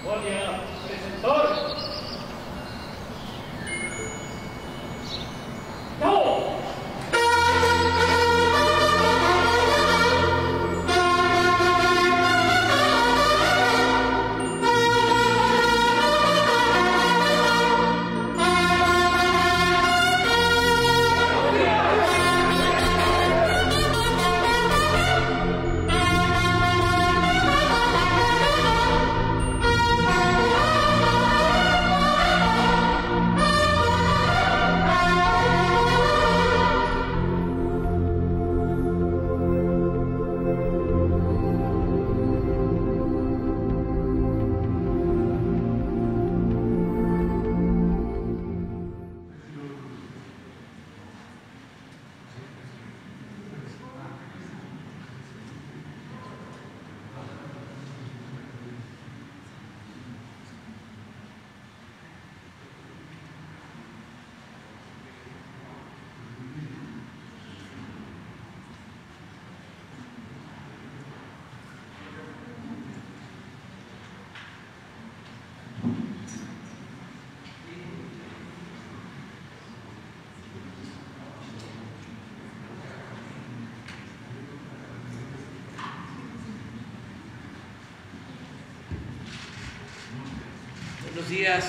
Buenos días.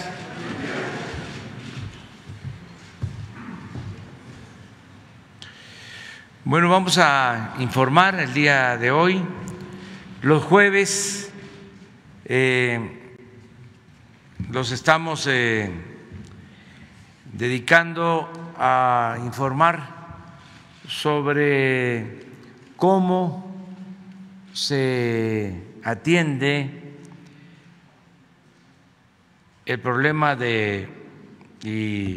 Bueno, vamos a informar el día de hoy. Los jueves los estamos dedicando a informar sobre cómo se atiende el problema y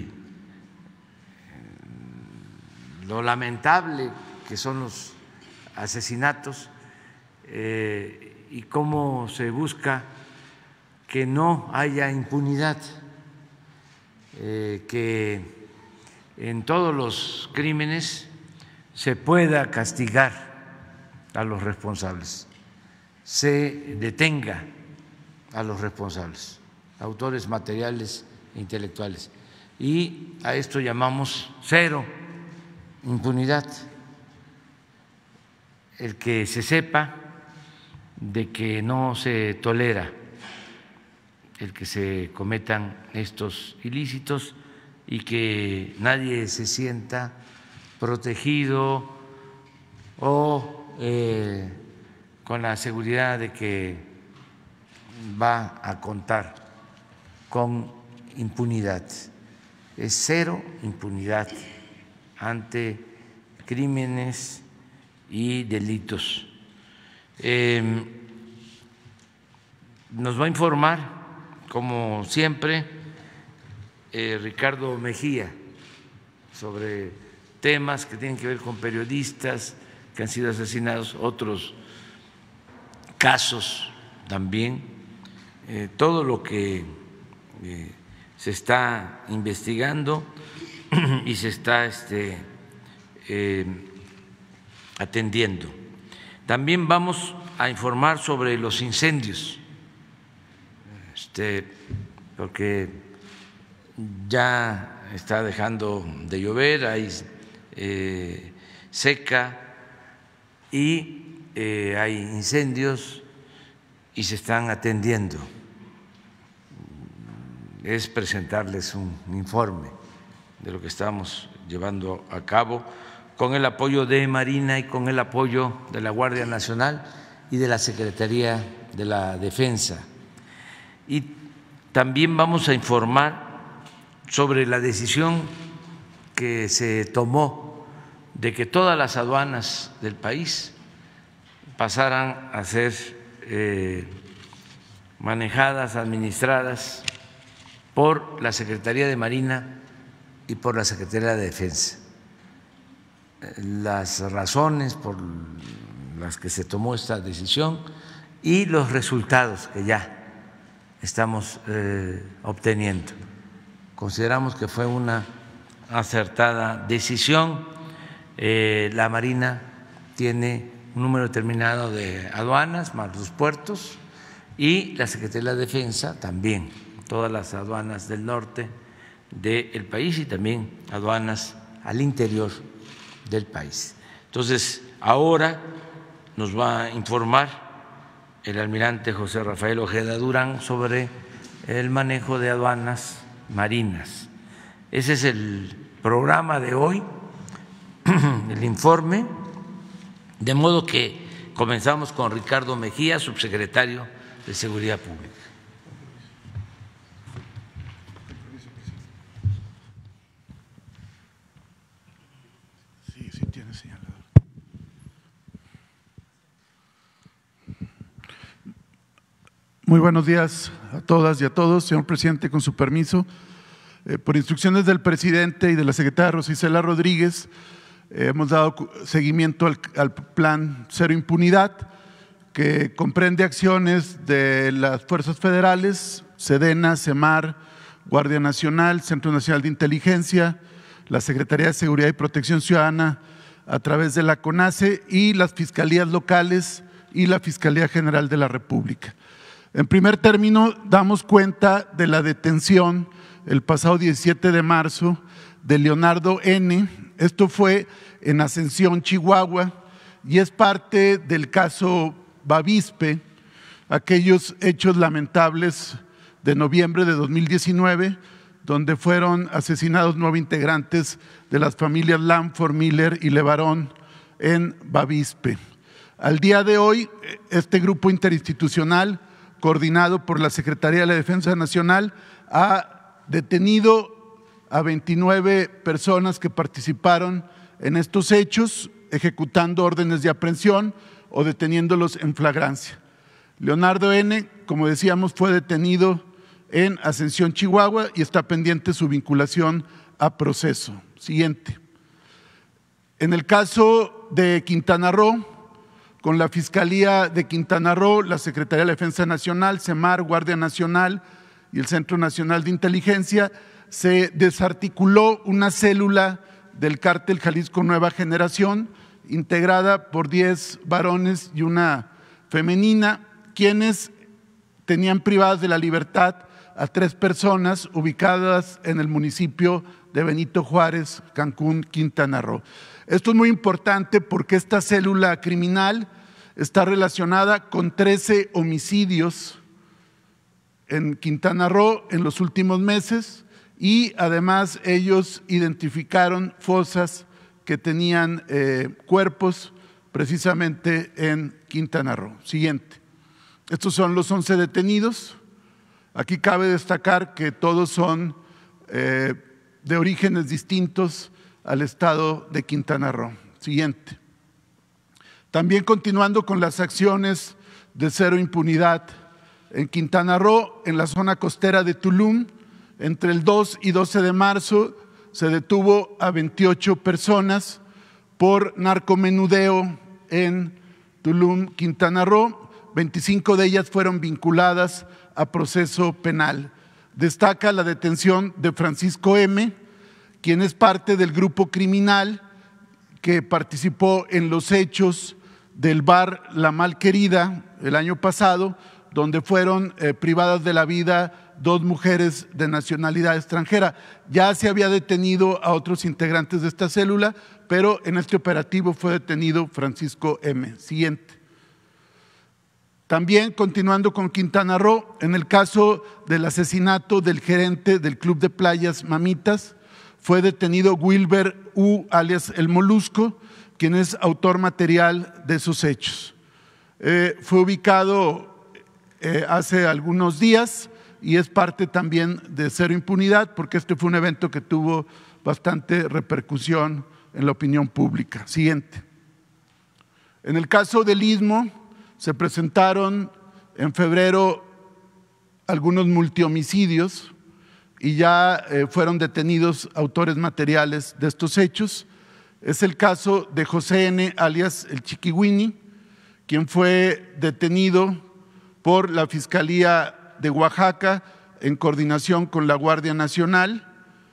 lo lamentable que son los asesinatos y cómo se busca que no haya impunidad, que en todos los crímenes se pueda castigar a los responsables, se detenga a los responsables, autores materiales e intelectuales. Y a esto llamamos cero impunidad, el que se sepa de que no se tolera el que se cometan estos ilícitos y que nadie se sienta protegido o con la seguridad de que va a contar con impunidad. Es cero impunidad ante crímenes y delitos. Nos va a informar, como siempre, Ricardo Mejía sobre temas que tienen que ver con periodistas que han sido asesinados, otros casos también, todo lo que se está investigando y se está atendiendo. También vamos a informar sobre los incendios, porque ya está dejando de llover, hay seca y hay incendios y se están atendiendo. Es presentarles un informe de lo que estamos llevando a cabo con el apoyo de Marina y con el apoyo de la Guardia Nacional y de la Secretaría de la Defensa. Y también vamos a informar sobre la decisión que se tomó de que todas las aduanas del país pasaran a ser manejadas, administradas por la Secretaría de Marina y por la Secretaría de Defensa. Las razones por las que se tomó esta decisión y los resultados que ya estamos obteniendo. Consideramos que fue una acertada decisión. La Marina tiene un número determinado de aduanas más los puertos y la Secretaría de la Defensa también, todas las aduanas del norte del país y también aduanas al interior del país. Entonces, ahora nos va a informar el almirante José Rafael Ojeda Durán sobre el manejo de aduanas marinas. Ese es el programa de hoy, el informe, de modo que comenzamos con Ricardo Mejía, subsecretario de Seguridad Pública. Sí tiene señalador. Muy buenos días a todas y a todos. Señor presidente, con su permiso, por instrucciones del presidente y de la secretaria Rosa Isela Rodríguez, hemos dado seguimiento al plan Cero Impunidad, que comprende acciones de las fuerzas federales, SEDENA, SEMAR, Guardia Nacional, Centro Nacional de Inteligencia, la Secretaría de Seguridad y Protección Ciudadana a través de la CONACE y las fiscalías locales y la Fiscalía General de la República. En primer término, damos cuenta de la detención el pasado 17 de marzo de Leonardo N. Esto fue en Ascensión, Chihuahua, y es parte del caso Bavispe, aquellos hechos lamentables de noviembre de 2019, donde fueron asesinados 9 integrantes de las familias Lanford, Miller y Levarón en Bavispe. Al día de hoy, este grupo interinstitucional, coordinado por la Secretaría de la Defensa Nacional, ha detenido a 29 personas que participaron en estos hechos, ejecutando órdenes de aprehensión o deteniéndolos en flagrancia. Leonardo N., como decíamos, fue detenido en Ascensión, Chihuahua, y está pendiente su vinculación a proceso. Siguiente. En el caso de Quintana Roo, con la Fiscalía de Quintana Roo, la Secretaría de la Defensa Nacional, SEMAR, Guardia Nacional y el Centro Nacional de Inteligencia, se desarticuló una célula del cártel Jalisco Nueva Generación, integrada por 10 varones y una femenina, quienes tenían privadas de la libertad a 3 personas ubicadas en el municipio de Benito Juárez, Cancún, Quintana Roo. Esto es muy importante porque esta célula criminal está relacionada con 13 homicidios en Quintana Roo en los últimos meses, y además ellos identificaron fosas que tenían cuerpos precisamente en Quintana Roo. Siguiente. Estos son los 11 detenidos. Aquí cabe destacar que todos son de orígenes distintos al estado de Quintana Roo. Siguiente. También continuando con las acciones de cero impunidad en Quintana Roo, en la zona costera de Tulum, entre el 2 y 12 de marzo se detuvo a 28 personas por narcomenudeo en Tulum, Quintana Roo. 25 de ellas fueron vinculadas a proceso penal. Destaca la detención de Francisco M., quien es parte del grupo criminal que participó en los hechos del bar La Malquerida el año pasado, donde fueron privadas de la vida 2 mujeres de nacionalidad extranjera. Ya se había detenido a otros integrantes de esta célula, pero en este operativo fue detenido Francisco M. Siguiente. También continuando con Quintana Roo, en el caso del asesinato del gerente del Club de Playas Mamitas, fue detenido Wilber U., alias El Molusco, quien es autor material de esos hechos. Fue ubicado hace algunos días y es parte también de cero impunidad, porque este fue un evento que tuvo bastante repercusión en la opinión pública. Siguiente. En el caso del Istmo, se presentaron en febrero algunos multihomicidios y ya fueron detenidos autores materiales de estos hechos. Es el caso de José N., alias el Chiquiwini, quien fue detenido por la Fiscalía de Oaxaca en coordinación con la Guardia Nacional.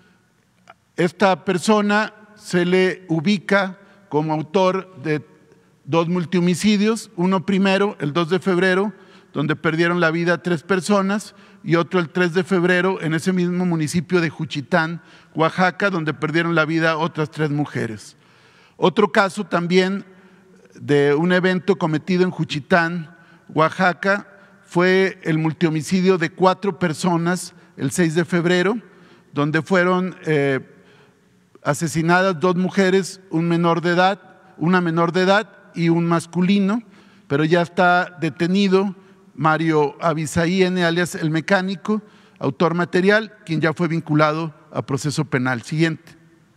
Esta persona se le ubica como autor de 2 multihomicidios, uno primero, el 2 de febrero donde perdieron la vida 3 personas, y otro el 3 de febrero en ese mismo municipio de Juchitán, Oaxaca, donde perdieron la vida otras 3 mujeres. Otro caso también de un evento cometido en Juchitán, Oaxaca, fue el multihomicidio de 4 personas el 6 de febrero, donde fueron asesinadas 2 mujeres, una menor de edad y un masculino, pero ya está detenido Mario Abisaí N., alias El Mecánico, autor material, quien ya fue vinculado a proceso penal. Siguiente.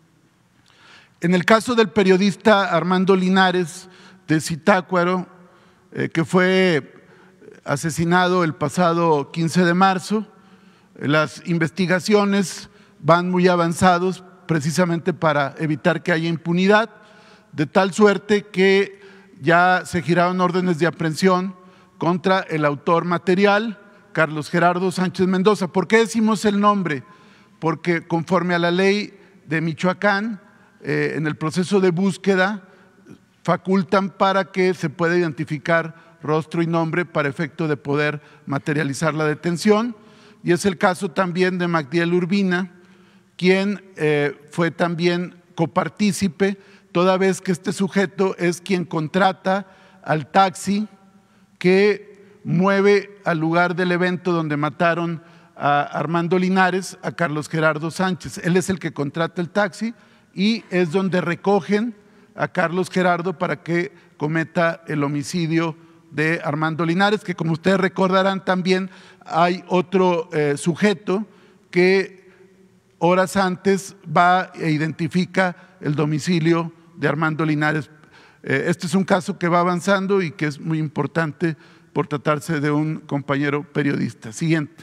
En el caso del periodista Armando Linares de Zitácuaro, que fue asesinado el pasado 15 de marzo, las investigaciones van muy avanzados precisamente para evitar que haya impunidad, de tal suerte que ya se giraron órdenes de aprehensión contra el autor material, Carlos Gerardo Sánchez Mendoza. ¿Por qué decimos el nombre? Porque conforme a la ley de Michoacán, en el proceso de búsqueda facultan para que se pueda identificar rostro y nombre para efecto de poder materializar la detención, y es el caso también de Magdiel Urbina, quien fue también copartícipe, toda vez que este sujeto es quien contrata al taxi que mueve al lugar del evento donde mataron a Armando Linares, a Carlos Gerardo Sánchez. Él es el que contrata el taxi y es donde recogen a Carlos Gerardo para que cometa el homicidio de Armando Linares, que como ustedes recordarán también hay otro sujeto que horas antes va e identifica el domicilio de Armando Linares. Este es un caso que va avanzando y que es muy importante por tratarse de un compañero periodista. Siguiente.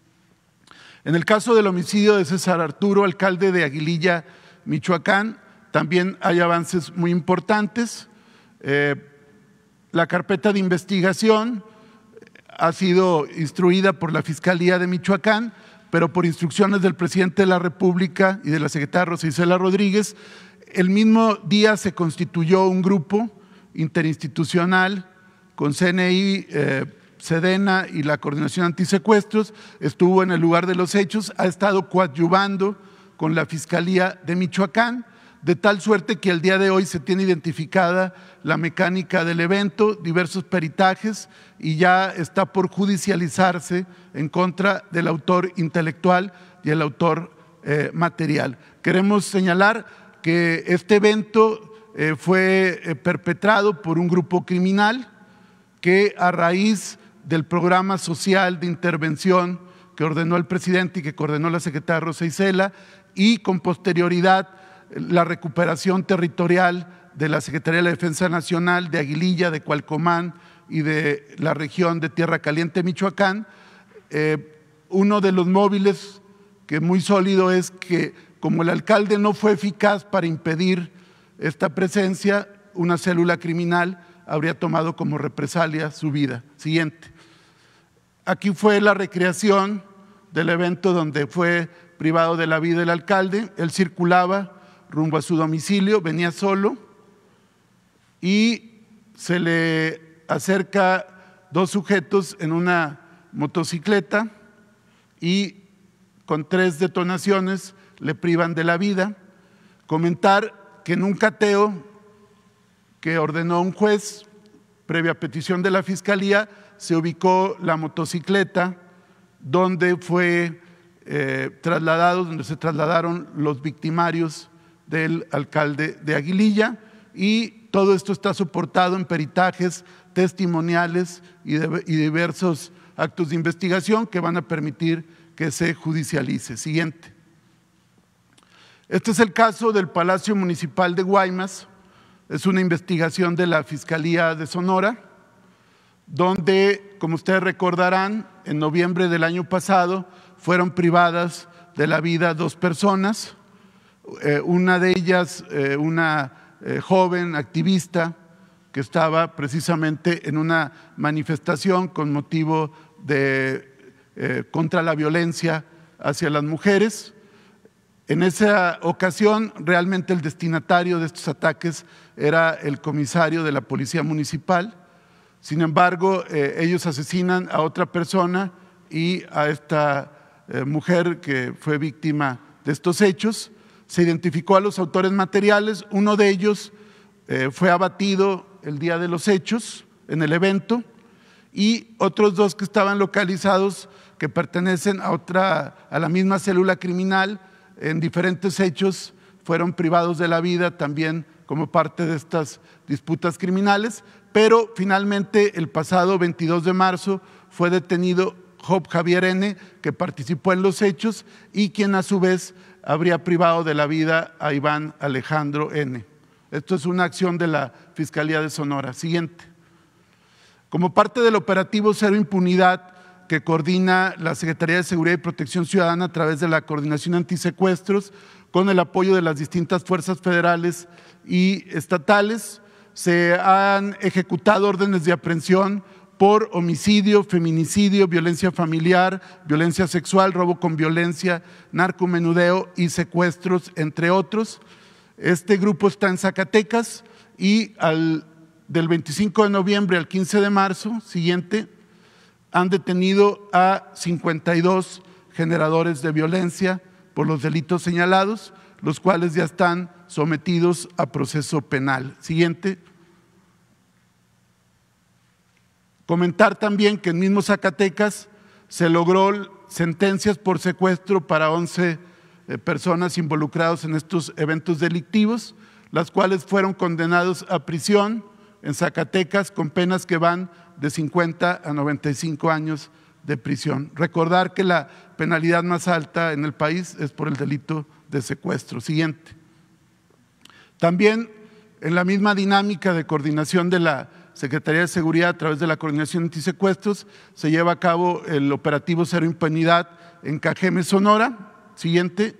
En el caso del homicidio de César Arturo, alcalde de Aguililla, Michoacán, también hay avances muy importantes. La carpeta de investigación ha sido instruida por la Fiscalía de Michoacán, pero por instrucciones del presidente de la República y de la secretaria Rosa Isela Rodríguez, el mismo día se constituyó un grupo interinstitucional con CNI, Sedena y la Coordinación Antisecuestros, estuvo en el lugar de los hechos, ha estado coadyuvando con la Fiscalía de Michoacán, de tal suerte que al día de hoy se tiene identificada la mecánica del evento, diversos peritajes, y ya está por judicializarse en contra del autor intelectual y el autor material. Queremos señalar que este evento fue perpetrado por un grupo criminal que, a raíz del programa social de intervención que ordenó el presidente y que coordinó la secretaria Rosa Isela, y con posterioridad la recuperación territorial de la Secretaría de la Defensa Nacional de Aguililla, de Cualcomán y de la región de Tierra Caliente, Michoacán, uno de los móviles que muy sólido es que, como el alcalde no fue eficaz para impedir esta presencia, una célula criminal habría tomado como represalia su vida. Siguiente. Aquí fue la recreación del evento donde fue privado de la vida el alcalde. Él circulaba rumbo a su domicilio, venía solo y se le acerca 2 sujetos en una motocicleta y con 3 detonaciones le privan de la vida. Comentar que en un cateo que ordenó un juez, previa petición de la Fiscalía, se ubicó la motocicleta donde fue donde se trasladaron los victimarios del alcalde de Aguililla, y todo esto está soportado en peritajes testimoniales y diversos actos de investigación que van a permitir que se judicialice. Siguiente. Este es el caso del Palacio Municipal de Guaymas. Es una investigación de la Fiscalía de Sonora, donde, como ustedes recordarán, en noviembre del año pasado fueron privadas de la vida 2 personas, una de ellas una joven activista que estaba precisamente en una manifestación con motivo de contra la violencia hacia las mujeres. En esa ocasión, realmente el destinatario de estos ataques era el comisario de la Policía Municipal. Sin embargo, ellos asesinan a otra persona y a esta mujer que fue víctima de estos hechos. Se identificó a los autores materiales, uno de ellos fue abatido el día de los hechos en el evento y otros dos que estaban localizados que pertenecen a la misma célula criminal en diferentes hechos fueron privados de la vida también como parte de estas disputas criminales, pero finalmente el pasado 22 de marzo fue detenido Job Javier N., que participó en los hechos y quien a su vez habría privado de la vida a Iván Alejandro N. Esto es una acción de la Fiscalía de Sonora. Siguiente. Como parte del operativo Cero Impunidad que coordina la Secretaría de Seguridad y Protección Ciudadana a través de la Coordinación Antisecuestros, con el apoyo de las distintas fuerzas federales y estatales, se han ejecutado órdenes de aprehensión por homicidio, feminicidio, violencia familiar, violencia sexual, robo con violencia, narcomenudeo y secuestros, entre otros. Este grupo está en Zacatecas y del 25 de noviembre al 15 de marzo siguiente han detenido a 52 generadores de violencia por los delitos señalados, los cuales ya están sometidos a proceso penal. Siguiente. Comentar también que en mismo Zacatecas se logró sentencias por secuestro para 11 personas involucradas en estos eventos delictivos, las cuales fueron condenados a prisión en Zacatecas con penas que van de 50 a 95 años de prisión. Recordar que la penalidad más alta en el país es por el delito de secuestro. Siguiente. También en la misma dinámica de coordinación de la Secretaría de Seguridad a través de la Coordinación Antisecuestros se lleva a cabo el operativo Cero Impunidad en Cajeme, Sonora. Siguiente.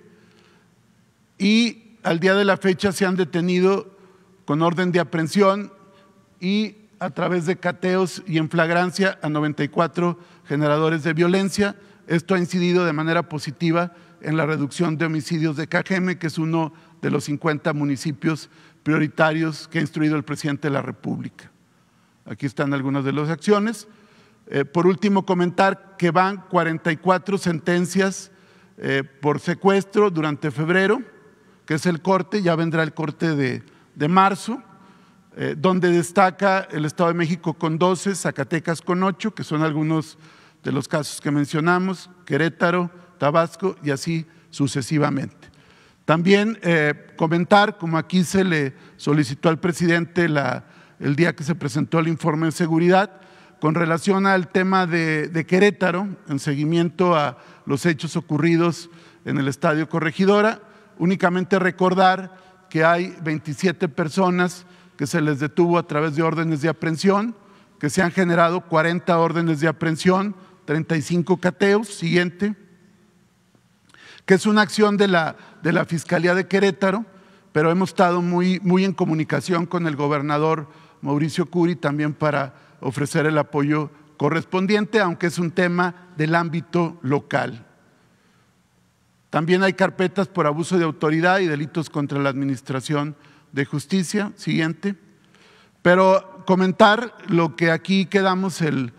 Y al día de la fecha se han detenido con orden de aprehensión y a través de cateos y en flagrancia a 94 generadores de violencia. Esto ha incidido de manera positiva en la reducción de homicidios de Cajeme, que es uno de los 50 municipios prioritarios que ha instruido el presidente de la República. Aquí están algunas de las acciones. Por último, comentar que van 44 sentencias por secuestro durante febrero, que es el corte, ya vendrá el corte de marzo, donde destaca el Estado de México con 12, Zacatecas con 8, que son algunos de los casos que mencionamos, Querétaro, Tabasco y así sucesivamente. También comentar, como aquí se le solicitó al presidente el día que se presentó el informe de seguridad, con relación al tema de Querétaro, en seguimiento a los hechos ocurridos en el Estadio Corregidora, únicamente recordar que hay 27 personas que se les detuvo a través de órdenes de aprehensión, que se han generado 40 órdenes de aprehensión, 35 cateos. Siguiente. Que es una acción de la Fiscalía de Querétaro, pero hemos estado muy en comunicación con el gobernador Mauricio Curi también para ofrecer el apoyo correspondiente, aunque es un tema del ámbito local. También hay carpetas por abuso de autoridad y delitos contra la administración de justicia. Siguiente. Pero comentar lo que aquí quedamos el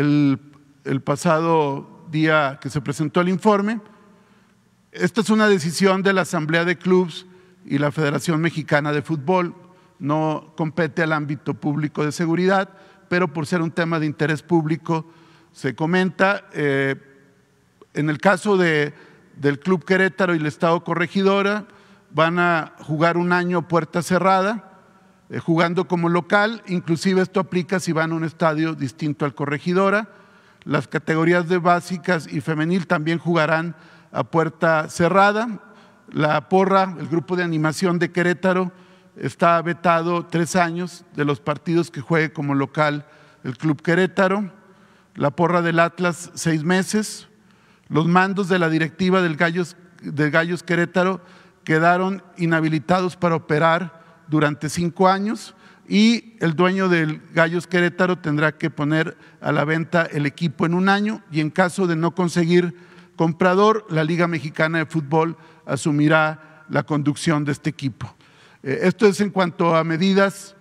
pasado día que se presentó el informe. Esta es una decisión de la Asamblea de Clubes y la Federación Mexicana de Fútbol. No compete al ámbito público de seguridad, pero por ser un tema de interés público se comenta. En el caso del Club Querétaro y el Estado Corregidora van a jugar un año puerta cerrada, jugando como local. Inclusive esto aplica si van a un estadio distinto al Corregidora. Las categorías de básicas y femenil también jugarán a puerta cerrada. La porra, el grupo de animación de Querétaro, está vetado 3 años de los partidos que juegue como local el Club Querétaro. La porra del Atlas 6 meses. Los mandos de la directiva del Gallos Querétaro quedaron inhabilitados para operar durante 5 años y el dueño del Gallos Querétaro tendrá que poner a la venta el equipo en 1 año y en caso de no conseguir comprador, la Liga Mexicana de Fútbol asumirá la conducción de este equipo. Esto es en cuanto a medidas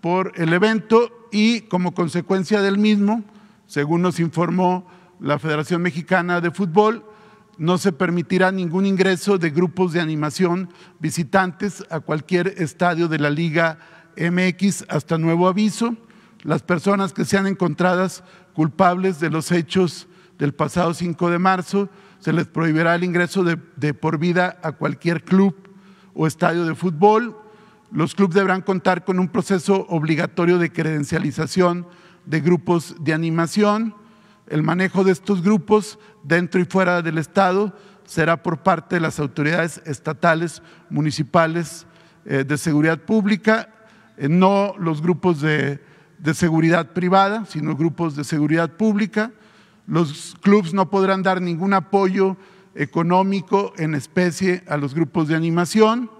por el evento y como consecuencia del mismo, según nos informó la Federación Mexicana de Fútbol, no se permitirá ningún ingreso de grupos de animación visitantes a cualquier estadio de la Liga MX hasta nuevo aviso. Las personas que sean encontradas culpables de los hechos del pasado 5 de marzo, se les prohibirá el ingreso de por vida a cualquier club o estadio de fútbol. Los clubes deberán contar con un proceso obligatorio de credencialización de grupos de animación. El manejo de estos grupos dentro y fuera del estado será por parte de las autoridades estatales, municipales, de seguridad pública, no los grupos de seguridad privada, sino grupos de seguridad pública. Los clubes no podrán dar ningún apoyo económico en especie a los grupos de animación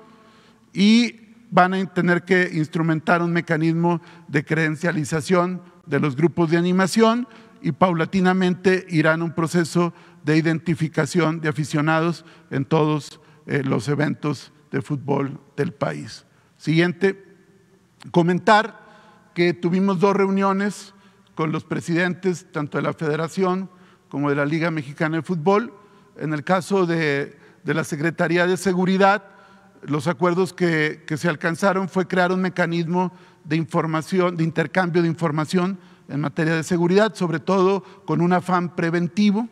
y van a tener que instrumentar un mecanismo de credencialización de los grupos de animación y paulatinamente irán a un proceso de identificación de aficionados en todos los eventos de fútbol del país. Siguiente, comentar que tuvimos 2 reuniones con los presidentes tanto de la Federación como de la Liga Mexicana de Fútbol. En el caso de la Secretaría de Seguridad, los acuerdos que se alcanzaron fue crear un mecanismo de información, de intercambio de información en materia de seguridad, sobre todo con un afán preventivo.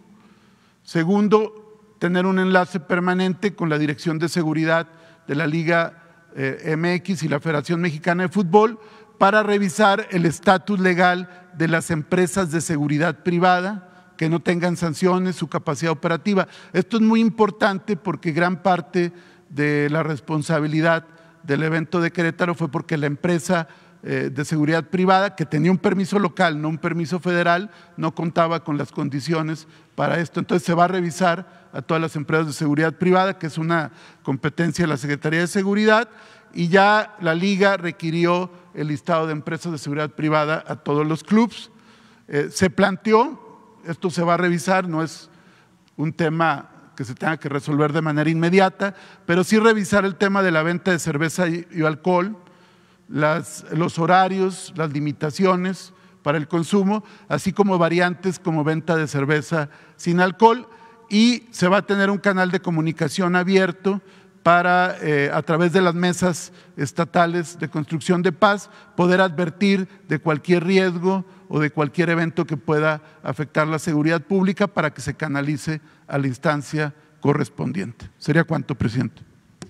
Segundo, tener un enlace permanente con la Dirección de Seguridad de la Liga MX y la Federación Mexicana de Fútbol para revisar el estatus legal de las empresas de seguridad privada que no tengan sanciones, su capacidad operativa. Esto es muy importante porque gran parte de la responsabilidad del evento de Querétaro fue porque la empresa de seguridad privada, que tenía un permiso local, no un permiso federal, no contaba con las condiciones para esto. Entonces se va a revisar a todas las empresas de seguridad privada, que es una competencia de la Secretaría de Seguridad, y ya la Liga requirió el listado de empresas de seguridad privada a todos los clubes. Se planteó, esto se va a revisar, no es un tema que se tenga que resolver de manera inmediata, pero sí revisar el tema de la venta de cerveza y alcohol, los horarios, las limitaciones para el consumo, así como variantes como venta de cerveza sin alcohol, y se va a tener un canal de comunicación abierto para, a través de las mesas estatales de construcción de paz, poder advertir de cualquier riesgo o de cualquier evento que pueda afectar la seguridad pública para que se canalice a la instancia correspondiente. ¿Sería cuánto, presidente?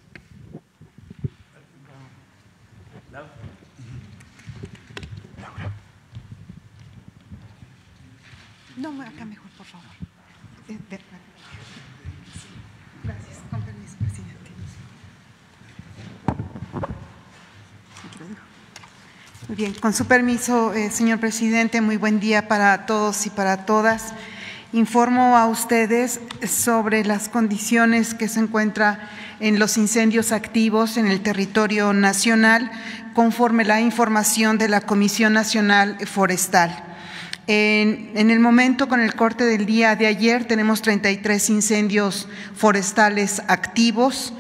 No, acá mejor, por favor. Gracias. Con permiso, presidente. Muy bien, con su permiso, señor presidente, muy buen día para todos y para todas. Informo a ustedes sobre las condiciones que se encuentran en los incendios activos en el territorio nacional, conforme la información de la Comisión Nacional Forestal. En el momento, con el corte del día de ayer, tenemos 33 incendios forestales activos,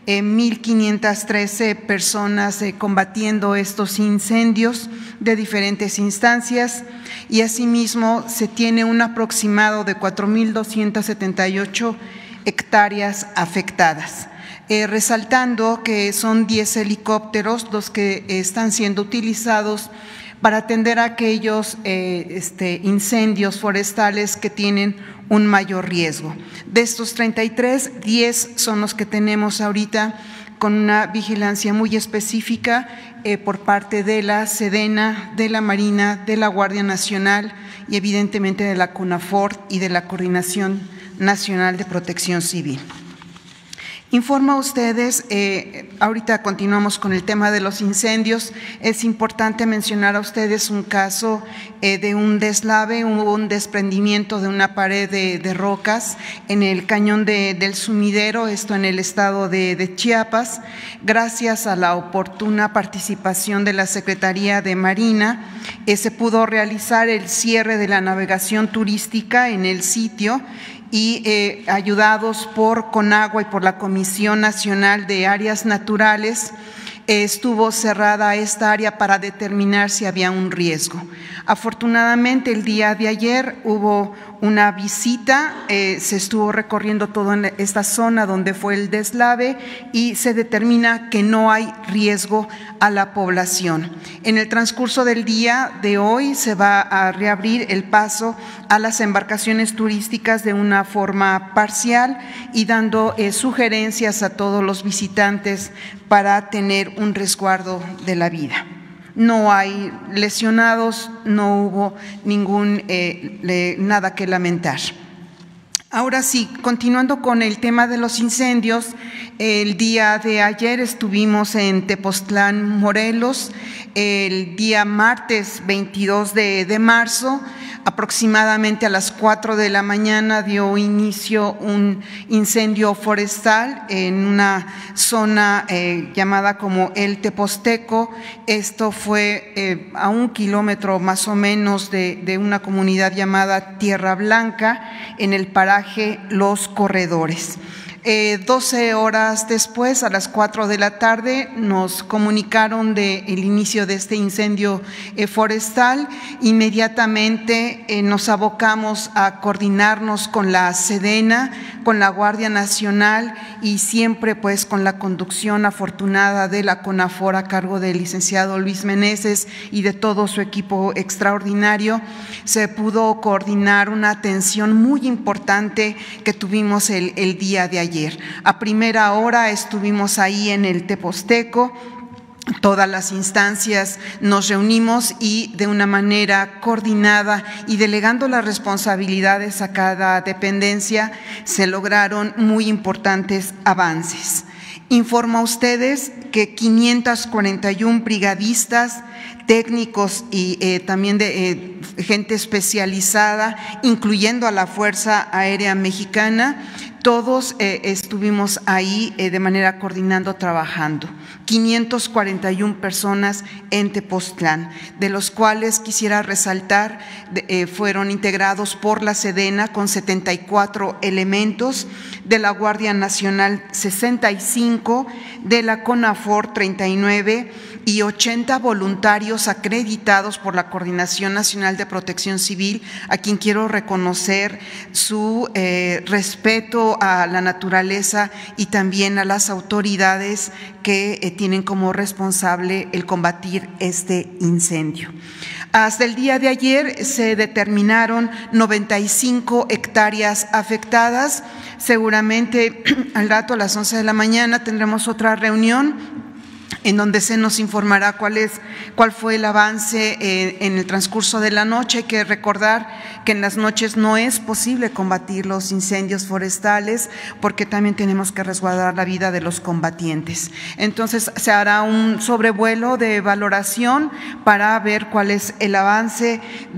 1,513 personas combatiendo estos incendios de diferentes instancias, y asimismo se tiene un aproximado de 4,278 hectáreas afectadas. Resaltando que son 10 helicópteros los que están siendo utilizados para atender a aquellos incendios forestales que tienen un mayor riesgo. De estos 33, 10 son los que tenemos ahorita con una vigilancia muy específica por parte de la Sedena, de la Marina, de la Guardia Nacional y evidentemente de la CONAFOR y de la Coordinación Nacional de Protección Civil. Informo a ustedes, ahorita continuamos con el tema de los incendios. Es importante mencionar a ustedes un caso de un deslave, hubo un desprendimiento de una pared de rocas en el cañón del Sumidero, esto en el estado de Chiapas. Gracias a la oportuna participación de la Secretaría de Marina, se pudo realizar el cierre de la navegación turística en el sitio, y ayudados por Conagua y por la Comisión Nacional de Áreas Naturales, estuvo cerrada esta área para determinar si había un riesgo. Afortunadamente, el día de ayer hubo una visita, se estuvo recorriendo toda esta zona donde fue el deslave y se determina que no hay riesgo a la población. En el transcurso del día de hoy se va a reabrir el paso a las embarcaciones turísticas de una forma parcial y dando sugerencias a todos los visitantes para tener un resguardo de la vida. No hay lesionados, no hubo nada que lamentar. Ahora sí, continuando con el tema de los incendios, el día de ayer estuvimos en Tepoztlán, Morelos. El día martes 22 de marzo, aproximadamente a las 4 de la mañana, dio inicio un incendio forestal en una zona llamada como el Tepozteco. Esto fue a 1 kilómetro más o menos de una comunidad llamada Tierra Blanca, en el paraje Los Corredores. 12 horas después, a las 4 de la tarde, nos comunicaron del inicio de este incendio forestal. Inmediatamente nos abocamos a coordinarnos con la Sedena, con la Guardia Nacional y siempre pues con la conducción afortunada de la CONAFOR a cargo del licenciado Luis Meneses y de todo su equipo extraordinario. Se pudo coordinar una atención muy importante que tuvimos el día de ayer. A primera hora estuvimos ahí en el Tepozteco. Todas las instancias nos reunimos y de una manera coordinada y delegando las responsabilidades a cada dependencia se lograron muy importantes avances. Informo a ustedes que 541 brigadistas, técnicos y también de gente especializada, incluyendo a la Fuerza Aérea Mexicana, todos estuvimos ahí de manera coordinando, trabajando. 541 personas en Tepoztlán, de los cuales quisiera resaltar fueron integrados por la Sedena con 74 elementos, de la Guardia Nacional 65, de la CONAFOR 39 y 80 voluntarios acreditados por la Coordinación Nacional de Protección Civil, a quien quiero reconocer su respeto a la naturaleza y también a las autoridades que tienen como responsable el combatir este incendio. Hasta el día de ayer se determinaron 95 hectáreas afectadas. Seguramente al rato a las 11 de la mañana tendremos otra reunión en donde se nos informará cuál fue el avance en el transcurso de la noche. Hay que recordar que en las noches no es posible combatir los incendios forestales porque también tenemos que resguardar la vida de los combatientes. Entonces se hará un sobrevuelo de valoración para ver cuál es el avance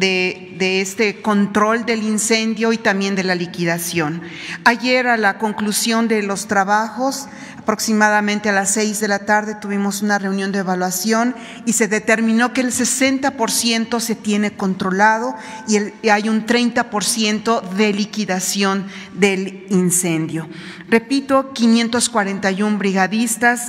de este control del incendio y también de la liquidación. Ayer, a la conclusión de los trabajos, aproximadamente a las 6 de la tarde tuvimos una reunión de evaluación y se determinó que el 60% se tiene controlado y hay un 30% de liquidación del incendio. Repito, 541 brigadistas,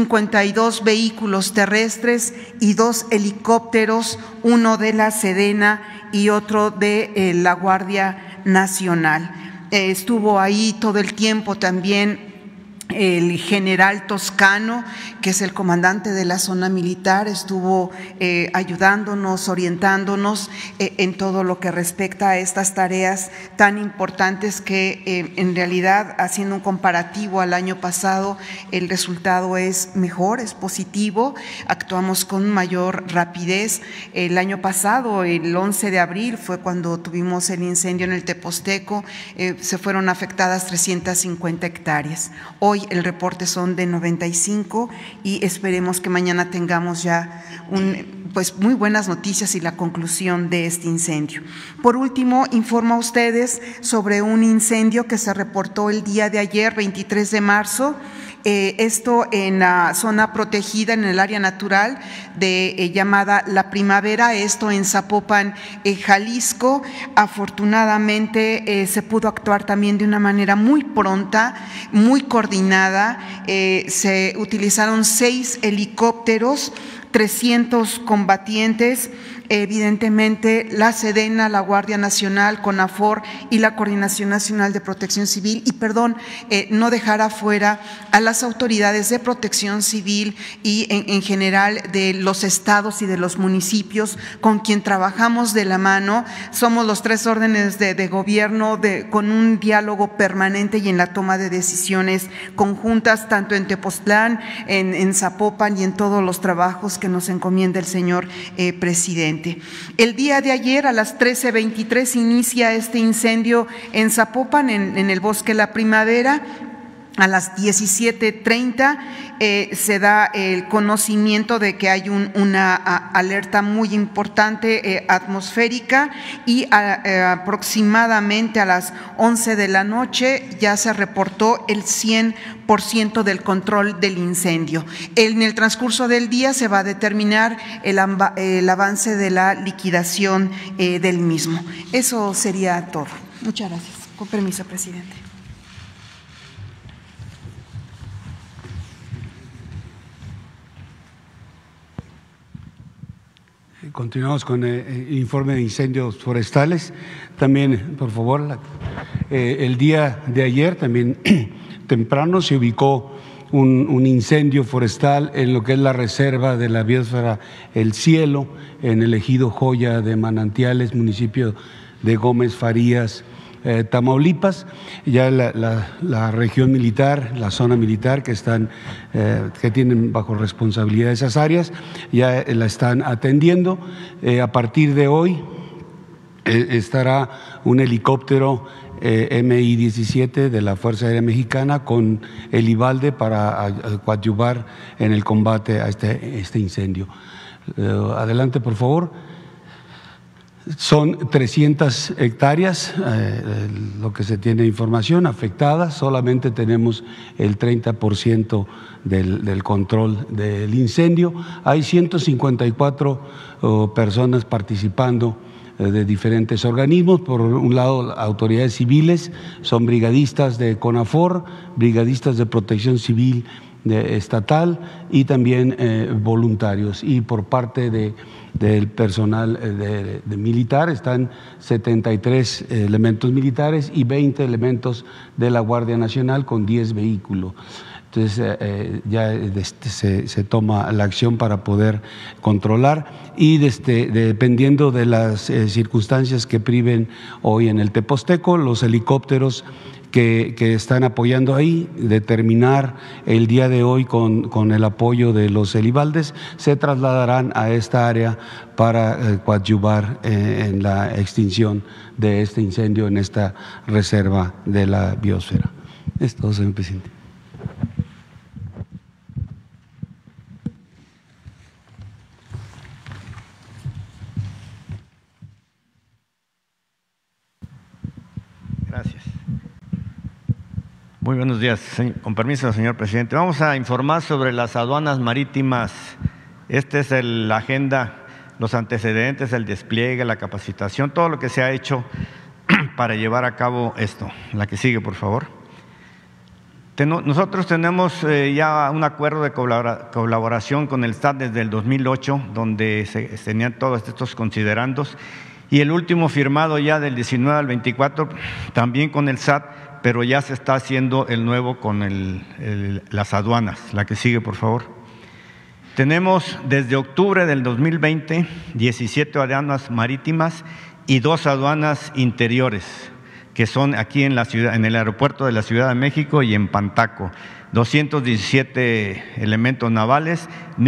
52 vehículos terrestres y 2 helicópteros, uno de la Sedena y otro de la Guardia Nacional. Estuvo ahí todo el tiempo también el general Toscano, que es el comandante de la zona militar, estuvo ayudándonos, orientándonos en todo lo que respecta a estas tareas tan importantes que en realidad, haciendo un comparativo al año pasado, el resultado es mejor, es positivo, actuamos con mayor rapidez. El año pasado, el 11 de abril, fue cuando tuvimos el incendio en el Tepozteco, se fueron afectadas 350 hectáreas. Hoy el reporte son de 95 y esperemos que mañana tengamos ya pues muy buenas noticias y la conclusión de este incendio. Por último, informo a ustedes sobre un incendio que se reportó el día de ayer, 23 de marzo, esto en la zona protegida, en el área natural llamada La Primavera, esto en Zapopan, Jalisco. Afortunadamente se pudo actuar también de una manera muy pronta, muy coordinada. Se utilizaron 6 helicópteros, 300 combatientes. Evidentemente, la Sedena, la Guardia Nacional, CONAFOR y la Coordinación Nacional de Protección Civil, y no dejar afuera a las autoridades de protección civil y en general de los estados y de los municipios con quien trabajamos de la mano. Somos los 3 órdenes de gobierno con un diálogo permanente y en la toma de decisiones conjuntas, tanto en Tepoztlán, en Zapopan y en todos los trabajos que nos encomienda el señor presidente. El día de ayer a las 13:23 inicia este incendio en Zapopan, en el Bosque La Primavera. A las 17:30 se da el conocimiento de que hay una alerta muy importante atmosférica, y aproximadamente a las 11 de la noche ya se reportó el 100% del control del incendio. En el transcurso del día se va a determinar el avance de la liquidación del mismo. Eso sería todo. Muchas gracias. Con permiso, presidente. Continuamos con el informe de incendios forestales. También, por favor, el día de ayer, también temprano, se ubicó un incendio forestal en lo que es la reserva de la biosfera El Cielo, en el ejido Joya de Manantiales, municipio de Gómez Farías, Tamaulipas. Ya la región militar, la zona militar que tienen bajo responsabilidad esas áreas, ya la están atendiendo. A partir de hoy estará un helicóptero Mi-17 de la Fuerza Aérea Mexicana con el IVALDE para coadyuvar en el combate a este incendio. Adelante, por favor. Son 300 hectáreas, lo que se tiene información, afectadas. Solamente tenemos el 30% del control del incendio. Hay 154 personas participando de diferentes organismos. Por un lado, autoridades civiles, son brigadistas de CONAFOR, brigadistas de Protección Civil estatal y también voluntarios. Y por parte del personal de militar están 73 elementos militares y 20 elementos de la Guardia Nacional con 10 vehículos. Entonces ya se toma la acción para poder controlar, y dependiendo de las circunstancias que priven hoy en el Teposteco, los helicópteros que están apoyando ahí, determinar el día de hoy con el apoyo de los helivaldes, se trasladarán a esta área para coadyuvar en la extinción de este incendio en esta reserva de la biosfera. Es todo, señor presidente. Gracias. Muy buenos días, con permiso, señor presidente. Vamos a informar sobre las aduanas marítimas. Esta es la agenda, los antecedentes, el despliegue, la capacitación, todo lo que se ha hecho para llevar a cabo esto. La que sigue, por favor. Nosotros tenemos ya un acuerdo de colaboración con el SAT desde el 2008, donde se tenían todos estos considerandos, y el último firmado ya del 19 al 24 también con el SAT, pero ya se está haciendo el nuevo con las aduanas. La que sigue, por favor. Tenemos desde octubre del 2020 17 aduanas marítimas y 2 aduanas interiores, que son aquí en la ciudad, en el aeropuerto de la Ciudad de México y en Pantaco. 217 elementos navales,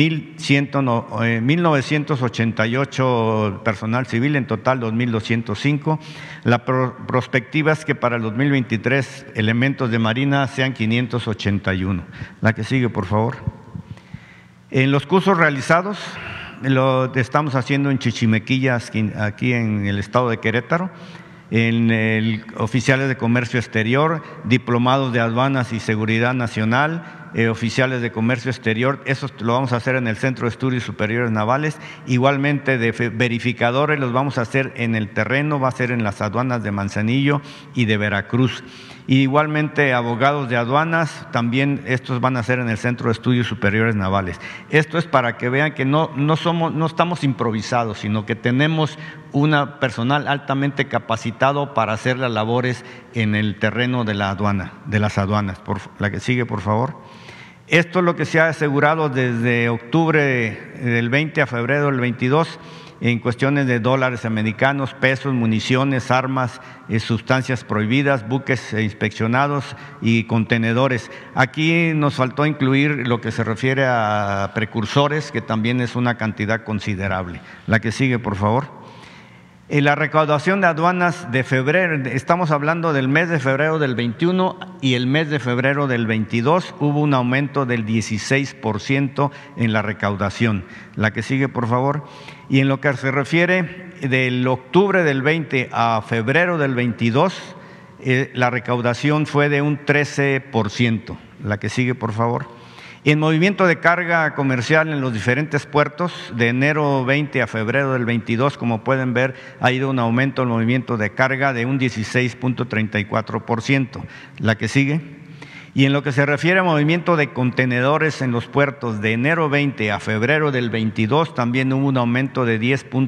1.988 personal civil, en total 2.205. La prospectiva es que para el 2023 elementos de marina sean 581. La que sigue, por favor. En los cursos realizados, lo estamos haciendo en Chichimequilla, aquí en el estado de Querétaro, en oficiales de comercio exterior, diplomados de aduanas y seguridad nacional, oficiales de comercio exterior. Eso lo vamos a hacer en el Centro de Estudios Superiores Navales. Igualmente de verificadores los vamos a hacer en el terreno, va a ser en las aduanas de Manzanillo y de Veracruz. Y igualmente abogados de aduanas, también estos van a ser en el Centro de Estudios Superiores Navales. Esto es para que vean que no estamos improvisados, sino que tenemos un personal altamente capacitado para hacer las labores en el terreno de la aduana, de las aduanas. La que sigue, por favor. Esto es lo que se ha asegurado desde octubre del 20 a febrero del 22 en cuestiones de dólares americanos, pesos, municiones, armas, sustancias prohibidas, buques inspeccionados y contenedores. Aquí nos faltó incluir lo que se refiere a precursores, que también es una cantidad considerable. La que sigue, por favor. En la recaudación de aduanas de febrero, estamos hablando del mes de febrero del 21 y el mes de febrero del 22, hubo un aumento del 16% en la recaudación. La que sigue, por favor. Y en lo que se refiere del octubre del 20 a febrero del 22, la recaudación fue de un 13%. La que sigue, por favor. En movimiento de carga comercial en los diferentes puertos, de enero 20 a febrero del 22, como pueden ver, ha ido un aumento del movimiento de carga de un 16.34%. La que sigue. Y en lo que se refiere a movimiento de contenedores en los puertos, de enero 20 a febrero del 22, también hubo un aumento de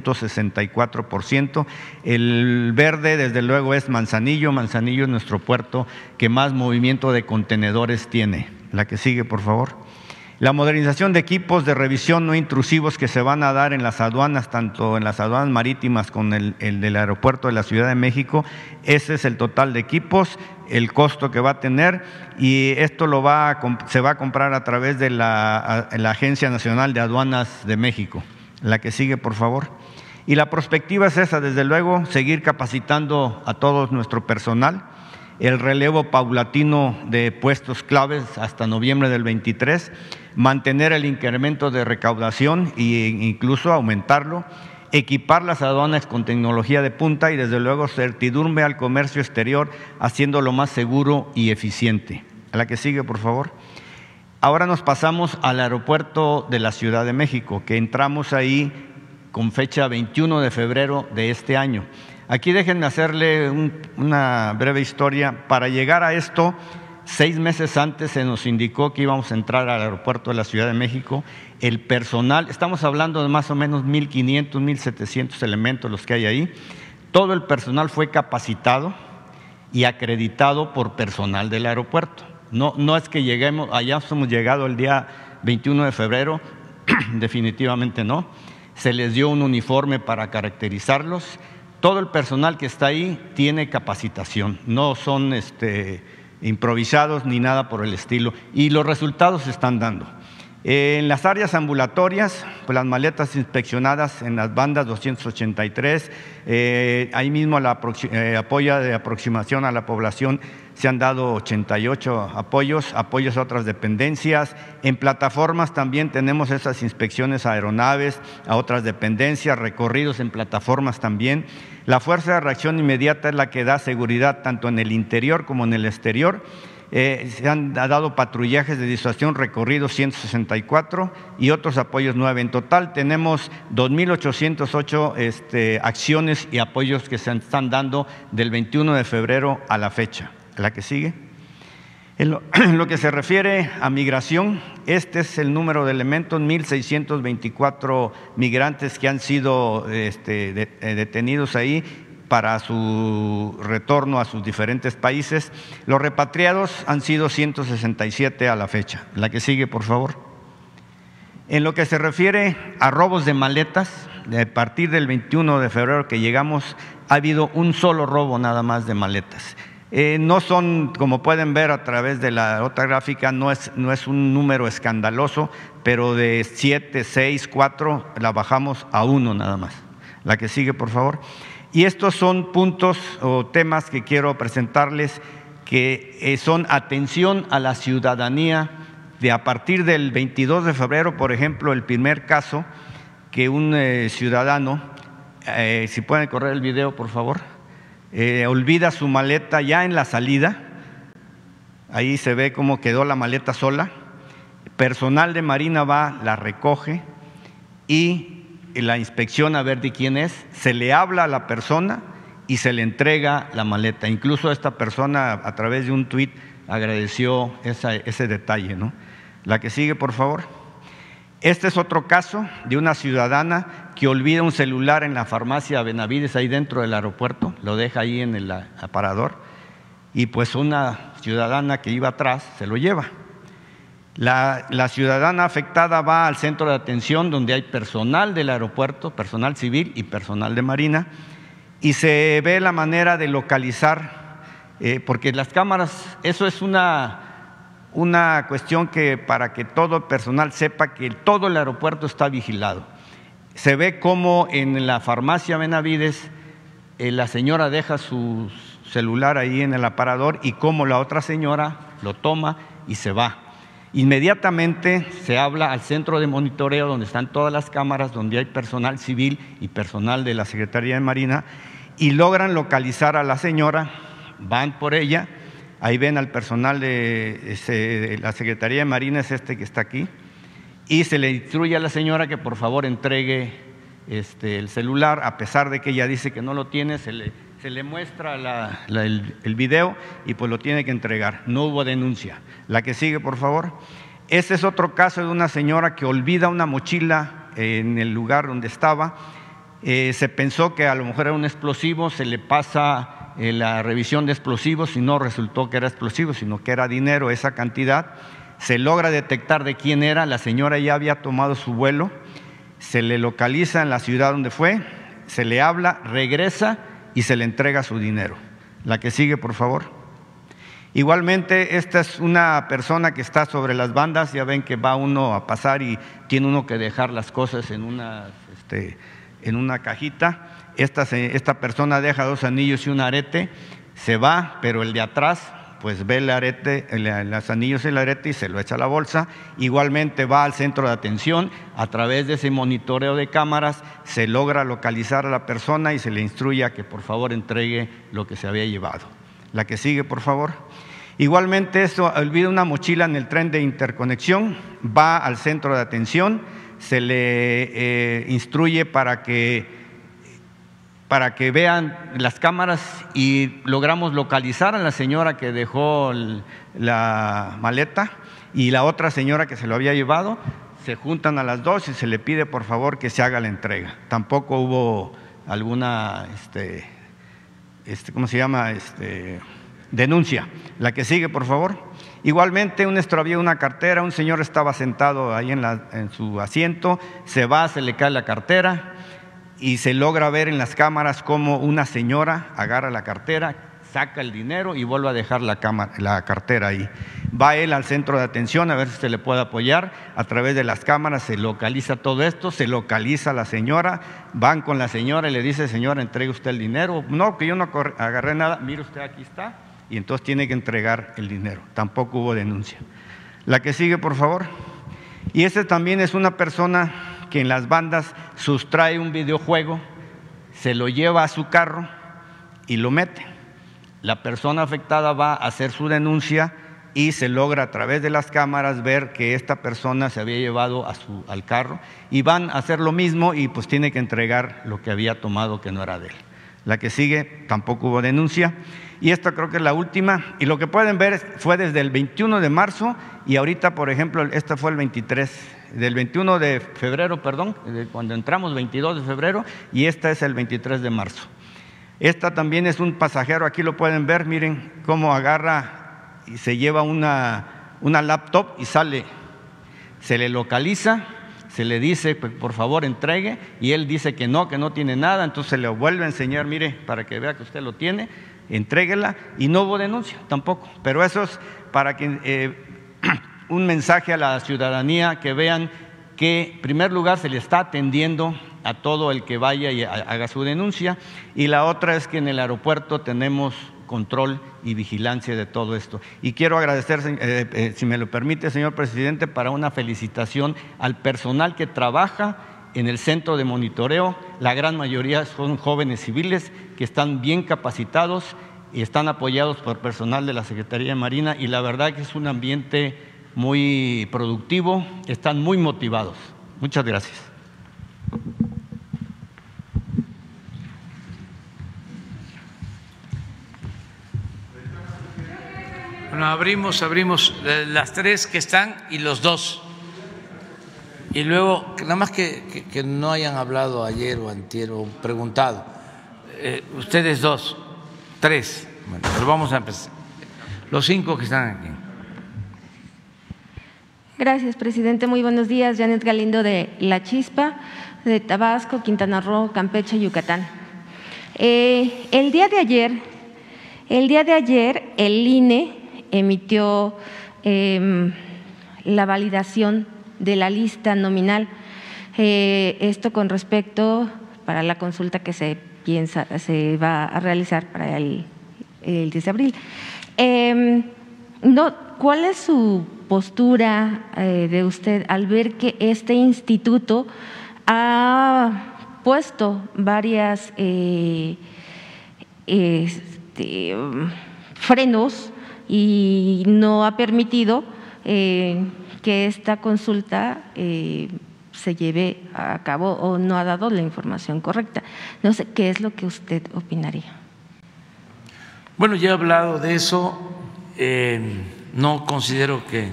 10.64%. El verde, desde luego, es Manzanillo. Manzanillo es nuestro puerto que más movimiento de contenedores tiene. La que sigue, por favor. La modernización de equipos de revisión no intrusivos que se van a dar en las aduanas, tanto en las aduanas marítimas como el del aeropuerto de la Ciudad de México, ese es el total de equipos, el costo que va a tener, y esto se va a comprar a través de la Agencia Nacional de Aduanas de México. La que sigue, por favor. Y la perspectiva es esa, desde luego, seguir capacitando a todo nuestro personal, el relevo paulatino de puestos claves hasta noviembre del 23, mantener el incremento de recaudación e incluso aumentarlo, equipar las aduanas con tecnología de punta y desde luego certidumbre al comercio exterior, haciéndolo más seguro y eficiente. A la que sigue, por favor. Ahora nos pasamos al aeropuerto de la Ciudad de México, que entramos ahí con fecha 21 de febrero de este año. Aquí déjenme hacerle una breve historia. Para llegar a esto, 6 meses antes se nos indicó que íbamos a entrar al aeropuerto de la Ciudad de México. El personal, estamos hablando de más o menos 1.500, 1.700 elementos los que hay ahí. Todo el personal fue capacitado y acreditado por personal del aeropuerto. No es que lleguemos, allá hemos llegado el día 21 de febrero, definitivamente no. Se les dio un uniforme para caracterizarlos. Todo el personal que está ahí tiene capacitación, no son improvisados ni nada por el estilo, y los resultados se están dando. En las áreas ambulatorias, pues las maletas inspeccionadas en las bandas 283, ahí mismo apoyo de aproximación a la población, se han dado 88 apoyos a otras dependencias. En plataformas también tenemos esas inspecciones a aeronaves, a otras dependencias, recorridos en plataformas también. La fuerza de reacción inmediata es la que da seguridad tanto en el interior como en el exterior. Se han dado patrullajes de disuasión, recorridos 164 y otros apoyos 9. En total tenemos 2.808 acciones y apoyos que se están dando del 21 de febrero a la fecha. La que sigue. En lo que se refiere a migración, este es el número de elementos, 1.624 migrantes que han sido detenidos ahí para su retorno a sus diferentes países. Los repatriados han sido 167 a la fecha. La que sigue, por favor. En lo que se refiere a robos de maletas, a partir del 21 de febrero que llegamos, ha habido un solo robo nada más de maletas. No son, como pueden ver a través de la otra gráfica, no es un número escandaloso, pero de 7, 6, 4 la bajamos a 1 nada más. La que sigue, por favor. Y estos son puntos o temas que quiero presentarles que son atención a la ciudadanía de a partir del 22 de febrero, por ejemplo, el primer caso que un ciudadano, si pueden correr el video, por favor, olvida su maleta ya en la salida. Ahí se ve cómo quedó la maleta sola. Personal de Marina va, la recoge y la inspecciona a ver de quién es, se le habla a la persona y se le entrega la maleta. Incluso esta persona, a través de un tuit, agradeció ese detalle, ¿no? La que sigue, por favor. Este es otro caso de una ciudadana que olvida un celular en la farmacia Benavides, ahí dentro del aeropuerto, lo deja ahí en el aparador, y pues una ciudadana que iba atrás se lo lleva. La ciudadana afectada va al centro de atención donde hay personal del aeropuerto, personal civil y personal de Marina, y se ve la manera de localizar, porque las cámaras, eso es una cuestión que para que todo el personal sepa que todo el aeropuerto está vigilado. Se ve cómo en la farmacia Benavides la señora deja su celular ahí en el aparador y cómo la otra señora lo toma y se va. Inmediatamente se habla al centro de monitoreo donde están todas las cámaras, donde hay personal civil y personal de la Secretaría de Marina, y logran localizar a la señora, van por ella, ahí ven al personal de la Secretaría de Marina, es este que está aquí, y se le instruye a la señora que por favor entregue el celular, a pesar de que ella dice que no lo tiene, se le muestra el video y pues lo tiene que entregar. No hubo denuncia. La que sigue, por favor. Este es otro caso de una señora que olvida una mochila en el lugar donde estaba. Se pensó que a lo mejor era un explosivo, se le pasa la revisión de explosivos y no resultó que era explosivo, sino que era dinero, esa cantidad. Se logra detectar de quién era, la señora ya había tomado su vuelo, se le localiza en la ciudad donde fue, se le habla, regresa y se le entrega su dinero. La que sigue, por favor. Igualmente, esta es una persona que está sobre las bandas, ya ven que va uno a pasar y tiene uno que dejar las cosas en una cajita. Esta persona deja 2 anillos y un arete, se va, pero el de atrás pues ve el arete, los anillos y el arete y se lo echa a la bolsa. Igualmente va al centro de atención, a través de ese monitoreo de cámaras se logra localizar a la persona y se le instruye a que por favor entregue lo que se había llevado. La que sigue, por favor. Igualmente, esto olvida una mochila en el tren de interconexión, va al centro de atención, se le instruye para que vean las cámaras y logramos localizar a la señora que dejó la maleta y la otra señora que se lo había llevado. Se juntan a las dos y se le pide por favor que se haga la entrega. Tampoco hubo alguna denuncia. La que sigue, por favor. Igualmente, un extravío, una cartera, un señor estaba sentado ahí en su asiento, se va, se le cae la cartera y se logra ver en las cámaras cómo una señora agarra la cartera, saca el dinero y vuelve a dejar la cartera ahí. Va él al centro de atención a ver si se le puede apoyar. A través de las cámaras se localiza todo esto, se localiza a la señora, van con la señora y le dice: señora, entregue usted el dinero. No, que yo no agarré nada, mire usted, aquí está. Y entonces tiene que entregar el dinero. Tampoco hubo denuncia. La que sigue, por favor. Y este también es una persona que en las bandas sustrae un videojuego, se lo lleva a su carro y lo mete. La persona afectada va a hacer su denuncia y se logra a través de las cámaras ver que esta persona se había llevado al carro y van a hacer lo mismo y pues tiene que entregar lo que había tomado que no era de él. La que sigue, tampoco hubo denuncia. Y esta creo que es la última. Y lo que pueden ver fue desde el 21 de marzo y ahorita, por ejemplo, esta fue el 21 de febrero, cuando entramos, 22 de febrero, y esta es el 23 de marzo. Esta también es un pasajero, aquí lo pueden ver, miren cómo agarra y se lleva una laptop y sale, se le localiza, se le dice por favor entregue y él dice que no tiene nada, entonces se le vuelve a enseñar, mire, para que vea que usted lo tiene, entréguela, y no hubo denuncia tampoco. Pero eso es para que un mensaje a la ciudadanía, que vean que en primer lugar se le está atendiendo a todo el que vaya y haga su denuncia, y la otra es que en el aeropuerto tenemos control y vigilancia de todo esto. Y quiero agradecer, si me lo permite, señor presidente, para una felicitación al personal que trabaja en el centro de monitoreo. La gran mayoría son jóvenes civiles que están bien capacitados y están apoyados por personal de la Secretaría de Marina, y la verdad que es un ambiente muy productivo, están muy motivados. Muchas gracias. Bueno, abrimos las 3 que están y los 2. Y luego, nada más que no hayan hablado ayer o antier o preguntado, ustedes 2, 3, bueno, pero vamos a empezar. Los 5 que están aquí. Gracias, presidente. Muy buenos días. Janet Galindo de La Chispa, de Tabasco, Quintana Roo, Campeche, Yucatán. El día de ayer el INE emitió la validación de la lista nominal, esto con respecto para la consulta que se va a realizar para el 10 de abril. ¿Cuál es su postura de usted al ver que este instituto ha puesto varias frenos y no ha permitido que esta consulta se lleve a cabo o no ha dado la información correcta? No sé, ¿qué es lo que usted opinaría? Bueno, ya he hablado de eso. No considero que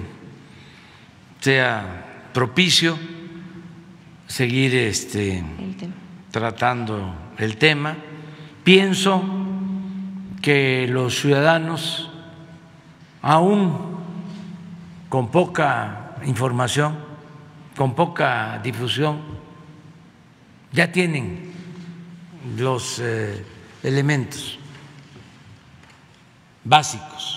sea propicio seguir tratando el tema. Pienso que los ciudadanos, aún con poca información, con poca difusión, ya tienen los elementos básicos.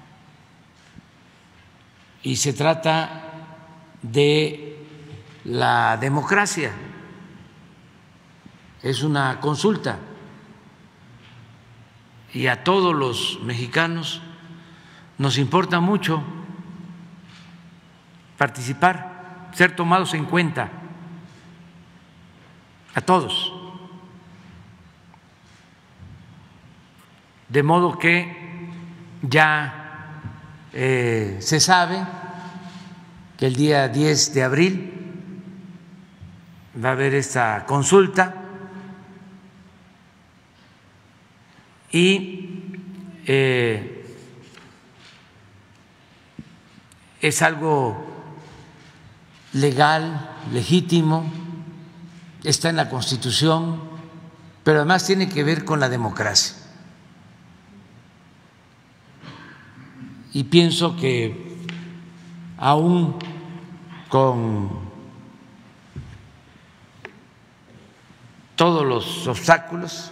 Y se trata de la democracia, es una consulta y a todos los mexicanos nos importa mucho participar, ser tomados en cuenta, a todos. De modo que ya se sabe que el día 10 de abril va a haber esta consulta y es algo legal, legítimo, está en la Constitución, pero además tiene que ver con la democracia. Y pienso que aún con todos los obstáculos,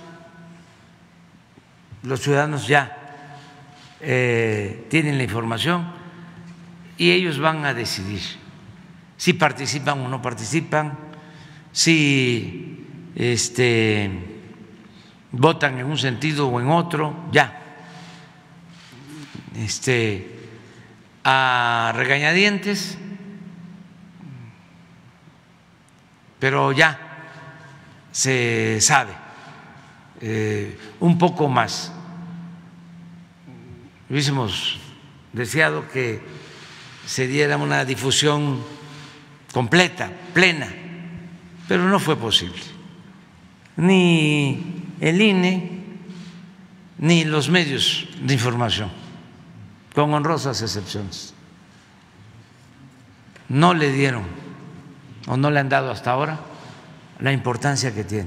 los ciudadanos ya tienen la información y ellos van a decidir si participan o no participan, si votan en un sentido o en otro, ya. A regañadientes, pero ya se sabe un poco más. Hubiésemos deseado que se diera una difusión completa, plena, pero no fue posible. Ni el INE ni los medios de información, con honrosas excepciones, no le dieron o no le han dado hasta ahora la importancia que tiene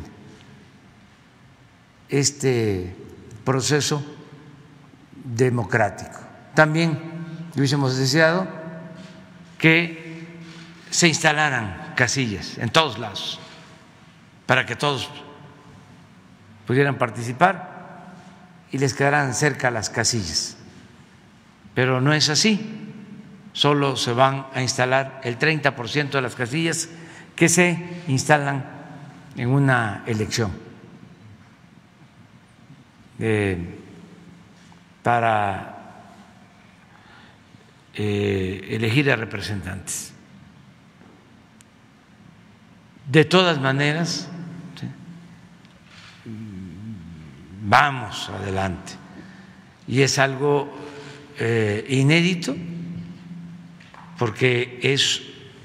este proceso democrático. También hubiésemos deseado que se instalaran casillas en todos lados para que todos pudieran participar y les quedaran cerca las casillas. Pero no es así, solo se van a instalar el 30% de las casillas que se instalan en una elección para elegir a representantes. De todas maneras, ¿sí?, vamos adelante y es algo inédito porque es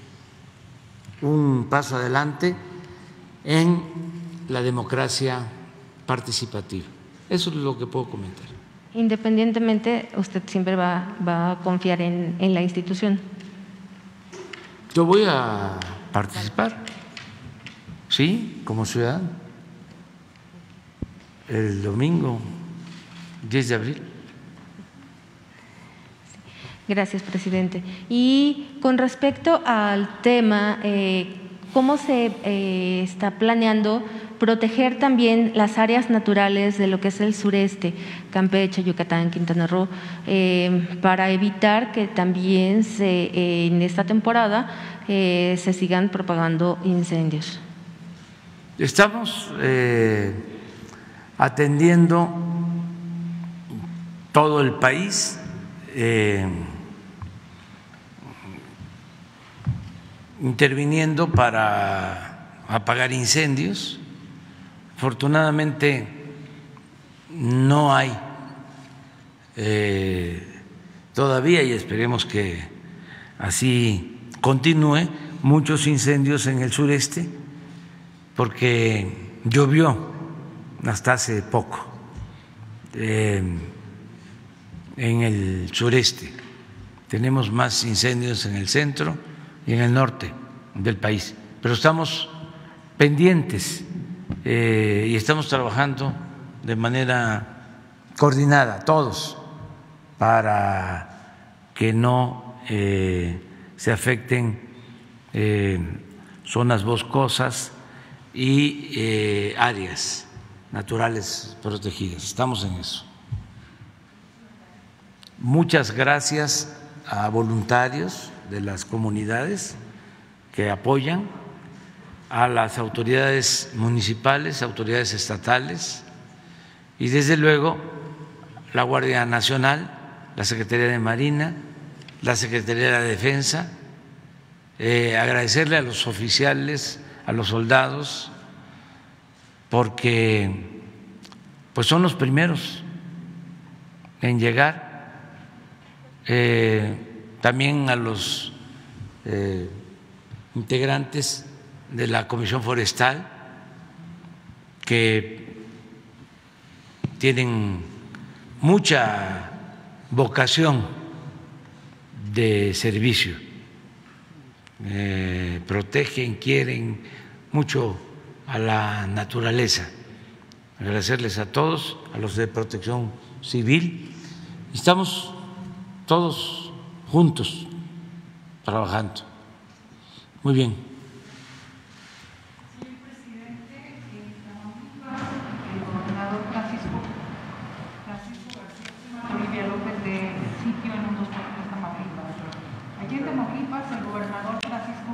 un paso adelante en la democracia participativa. Eso es lo que puedo comentar. Independientemente, usted siempre va a confiar en la institución. Yo voy a participar, sí, como ciudadano, el domingo 10 de abril. Gracias, presidente. Y con respecto al tema, ¿cómo se está planeando proteger también las áreas naturales de lo que es el sureste, Campeche, Yucatán, Quintana Roo, para evitar que también en esta temporada se sigan propagando incendios? Estamos atendiendo todo el país. Interviniendo para apagar incendios. Afortunadamente no hay todavía, y esperemos que así continúe, muchos incendios en el sureste, porque llovió hasta hace poco en el sureste. Tenemos más incendios en el centro y en el norte del país, pero estamos pendientes y estamos trabajando de manera coordinada todos para que no se afecten zonas boscosas y áreas naturales protegidas. Estamos en eso. Muchas gracias a voluntarios de las comunidades que apoyan, a las autoridades municipales, autoridades estatales y desde luego la Guardia Nacional, la Secretaría de Marina, la Secretaría de Defensa. Agradecerle a los oficiales, a los soldados, porque pues son los primeros en llegar. También a los integrantes de la Comisión Forestal, que tienen mucha vocación de servicio, protegen, quieren mucho a la naturaleza. Agradecerles a todos, a los de Protección Civil. Estamos todos juntos trabajando. Muy bien. Señor presidente, en Tamaulipas, el gobernador Francisco García Olivia López de sitio en un 2 de Tamaulipas. Allí en Tamaulipas, el gobernador Francisco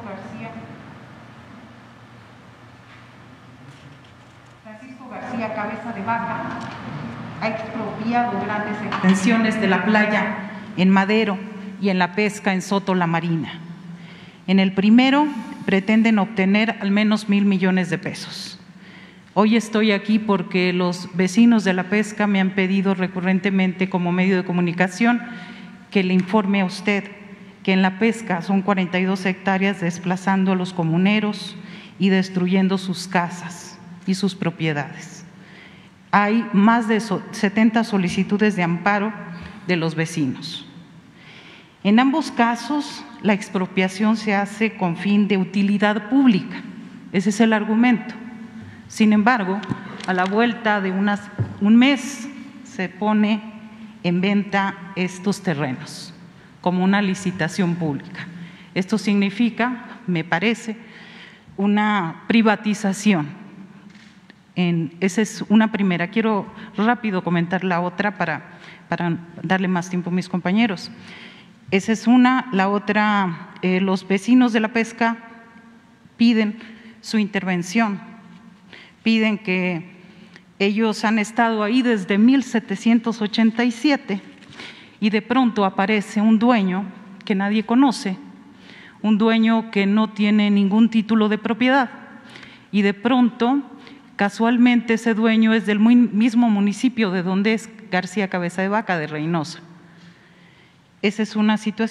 García Cabeza de Vaca ha expropiado grandes extensiones de la playa en Madero y en la pesca en Soto La Marina. En el primero pretenden obtener al menos 1,000 millones de pesos. Hoy estoy aquí porque los vecinos de la pesca me han pedido recurrentemente como medio de comunicación que le informe a usted que en la pesca son 42 hectáreas desplazando a los comuneros y destruyendo sus casas y sus propiedades. Hay más de 70 solicitudes de amparo de los vecinos. En ambos casos, la expropiación se hace con fin de utilidad pública. Ese es el argumento. Sin embargo, a la vuelta de un mes se pone en venta estos terrenos como una licitación pública. Esto significa, me parece, una privatización. Esa es una primera. Quiero rápido comentar la otra para darle más tiempo a mis compañeros. Esa es una. La otra, los vecinos de la pesca piden su intervención, piden que ellos han estado ahí desde 1787 y de pronto aparece un dueño que nadie conoce, un dueño que no tiene ningún título de propiedad y de pronto, casualmente, ese dueño es del mismo municipio de donde es García Cabeza de Vaca, de Reynosa. Esa es una situación.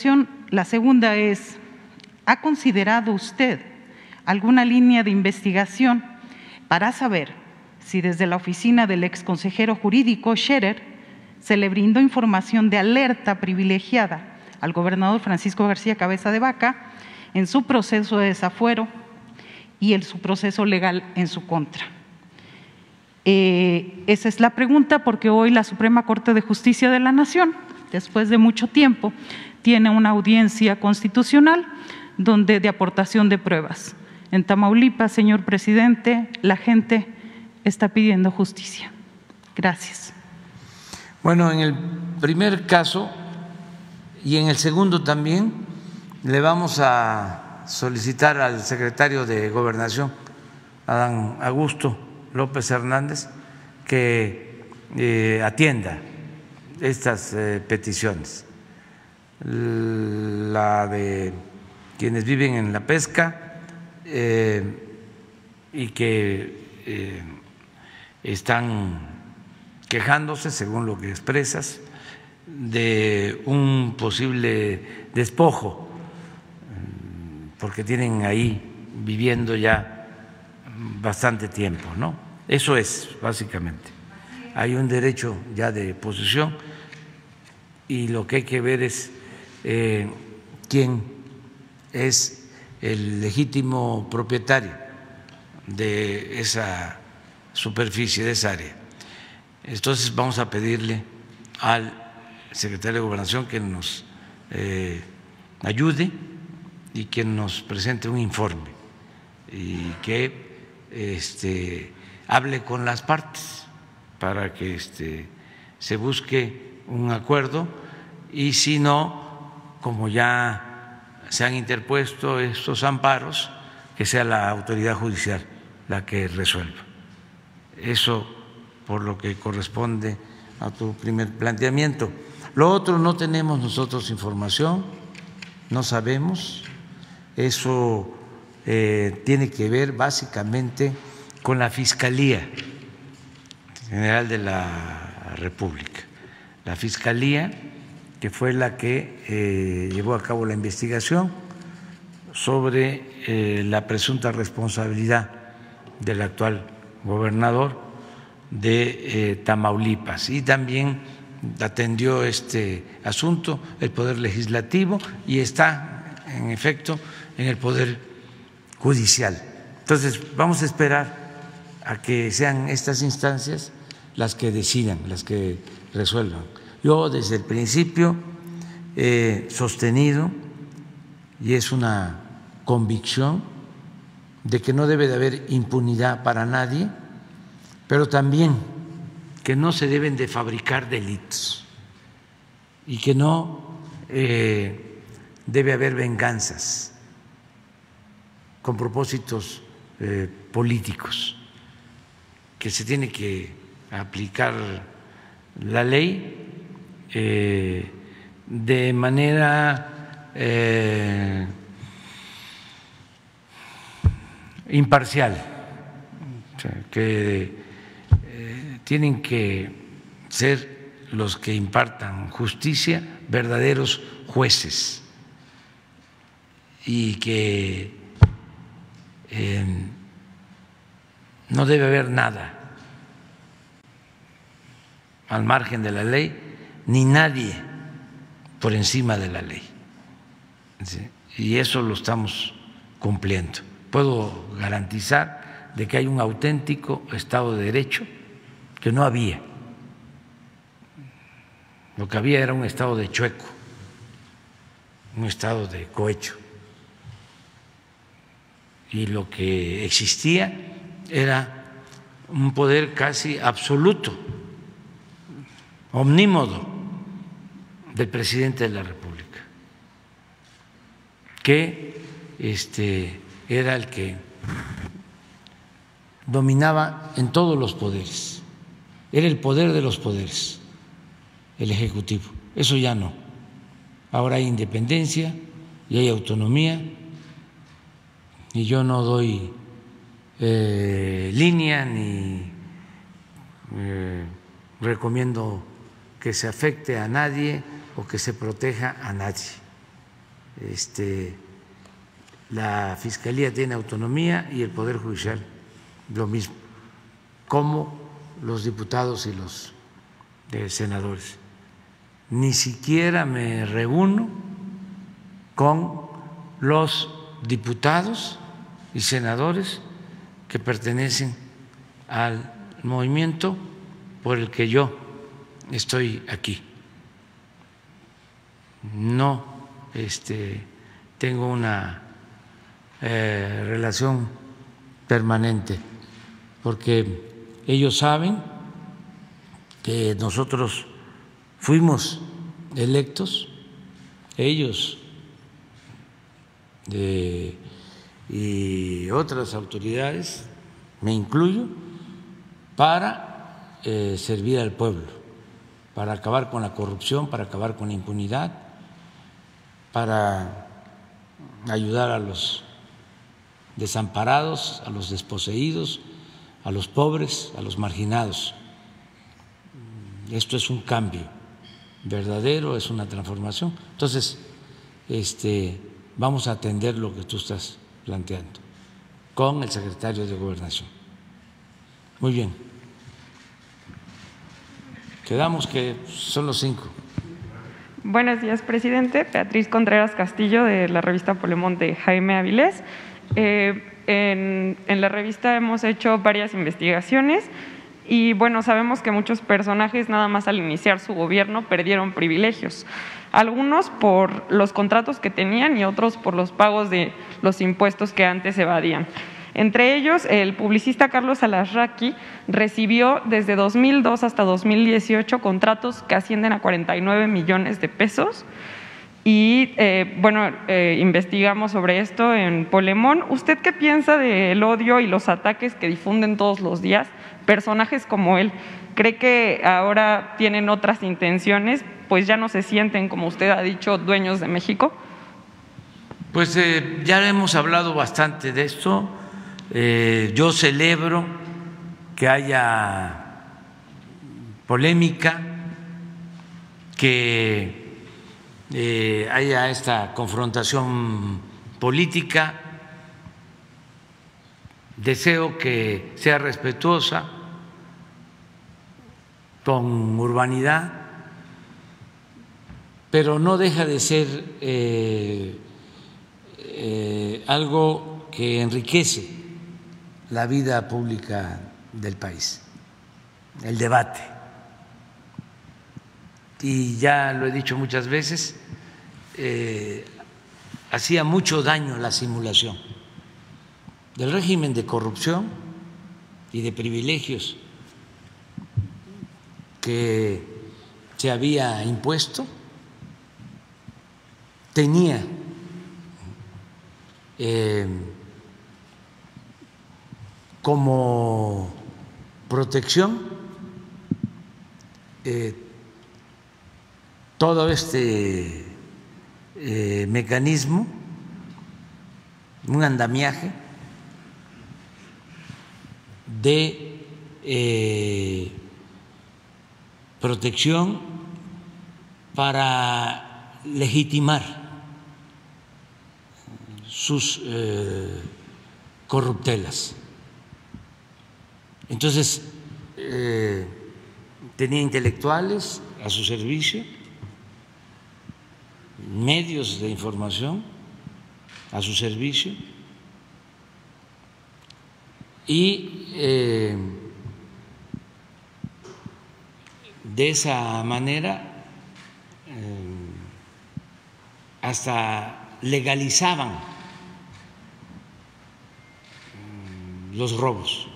la segunda es, ¿ha considerado usted alguna línea de investigación para saber si desde la oficina del exconsejero jurídico Scherer se le brindó información de alerta privilegiada al gobernador Francisco García Cabeza de Vaca en su proceso de desafuero y en su proceso legal en su contra? Esa es la pregunta, porque hoy la Suprema Corte de Justicia de la Nación, después de mucho tiempo, tiene una audiencia constitucional de aportación de pruebas. En Tamaulipas, señor presidente, la gente está pidiendo justicia. Gracias. Bueno, en el primer caso y en el segundo también le vamos a solicitar al secretario de Gobernación, Adán Augusto López Hernández, que atienda estas peticiones. La de quienes viven en la pesca y que están quejándose, según lo que expresas, de un posible despojo, porque tienen ahí viviendo ya bastante tiempo, ¿no? Eso es, básicamente. Hay un derecho ya de posesión y lo que hay que ver es quién es el legítimo propietario de esa superficie, de esa área. Entonces vamos a pedirle al secretario de Gobernación que nos ayude y que nos presente un informe y que hable con las partes para que se busque un acuerdo, y si no, como ya se han interpuesto estos amparos, que sea la autoridad judicial la que resuelva. Eso por lo que corresponde a tu primer planteamiento. Lo otro, no tenemos nosotros información, no sabemos, eso tiene que ver básicamente con la Fiscalía General de la República. La Fiscalía, que fue la que llevó a cabo la investigación sobre la presunta responsabilidad del actual gobernador de Tamaulipas, y también atendió este asunto el Poder Legislativo y está, en efecto, en el Poder Judicial. Entonces, vamos a esperar a que sean estas instancias las que decidan, las que resuelvan. Yo desde el principio he sostenido, y es una convicción, de que no debe de haber impunidad para nadie, pero también que no se deben de fabricar delitos y que no debe haber venganzas con propósitos políticos, que se tiene que aplicar la ley de manera imparcial, o sea, que tienen que ser los que impartan justicia verdaderos jueces, y que no debe haber nada al margen de la ley, ni nadie por encima de la ley. ¿Sí? Y eso lo estamos cumpliendo. Puedo garantizar de que hay un auténtico Estado de Derecho que no había. Lo que había era un Estado de chueco, un Estado de cohecho. Y lo que existía era un poder casi absoluto, omnímodo, del presidente de la República, que era el que dominaba en todos los poderes, era el poder de los poderes, el Ejecutivo. Eso ya no. Ahora hay independencia y hay autonomía, y yo no doy línea ni recomiendo que se afecte a nadie o que se proteja a nadie. la Fiscalía tiene autonomía y el Poder Judicial lo mismo, como los diputados y los senadores. Ni siquiera me reúno con los diputados y senadores que pertenecen al movimiento por el que yo estoy aquí. No tengo una relación permanente, porque ellos saben que nosotros fuimos electos, ellos y otras autoridades, me incluyo, para servir al pueblo, para acabar con la corrupción, para acabar con la impunidad, para ayudar a los desamparados, a los desposeídos, a los pobres, a los marginados. Esto es un cambio verdadero, es una transformación. Entonces, vamos a atender lo que tú estás planteando con el secretario de Gobernación. Muy bien. Quedamos que son los 5. Buenos días, presidente. Beatriz Contreras Castillo, de la revista Polemón, de Jaime Avilés. En la revista hemos hecho varias investigaciones y, bueno, sabemos que muchos personajes nada más al iniciar su gobierno perdieron privilegios. Algunos por los contratos que tenían y otros por los pagos de los impuestos que antes evadían. Entre ellos, el publicista Carlos Alarraqui recibió desde 2002 hasta 2018 contratos que ascienden a 49 millones de pesos. Y, investigamos sobre esto en Polemón. ¿Usted qué piensa del odio y los ataques que difunden todos los días personajes como él? ¿Cree que ahora tienen otras intenciones, pues ya no se sienten, como usted ha dicho, dueños de México? Pues ya hemos hablado bastante de esto. Yo celebro que haya polémica, que haya esta confrontación política. Deseo que sea respetuosa, con urbanidad, pero no deja de ser algo que enriquece la vida pública del país, el debate. Y ya lo he dicho muchas veces, hacía mucho daño la simulación del régimen de corrupción y de privilegios que se había impuesto. Tenía como protección todo este mecanismo, un andamiaje de protección para legitimar sus corruptelas. Entonces, tenía intelectuales a su servicio, medios de información a su servicio, y de esa manera hasta legalizaban los robos.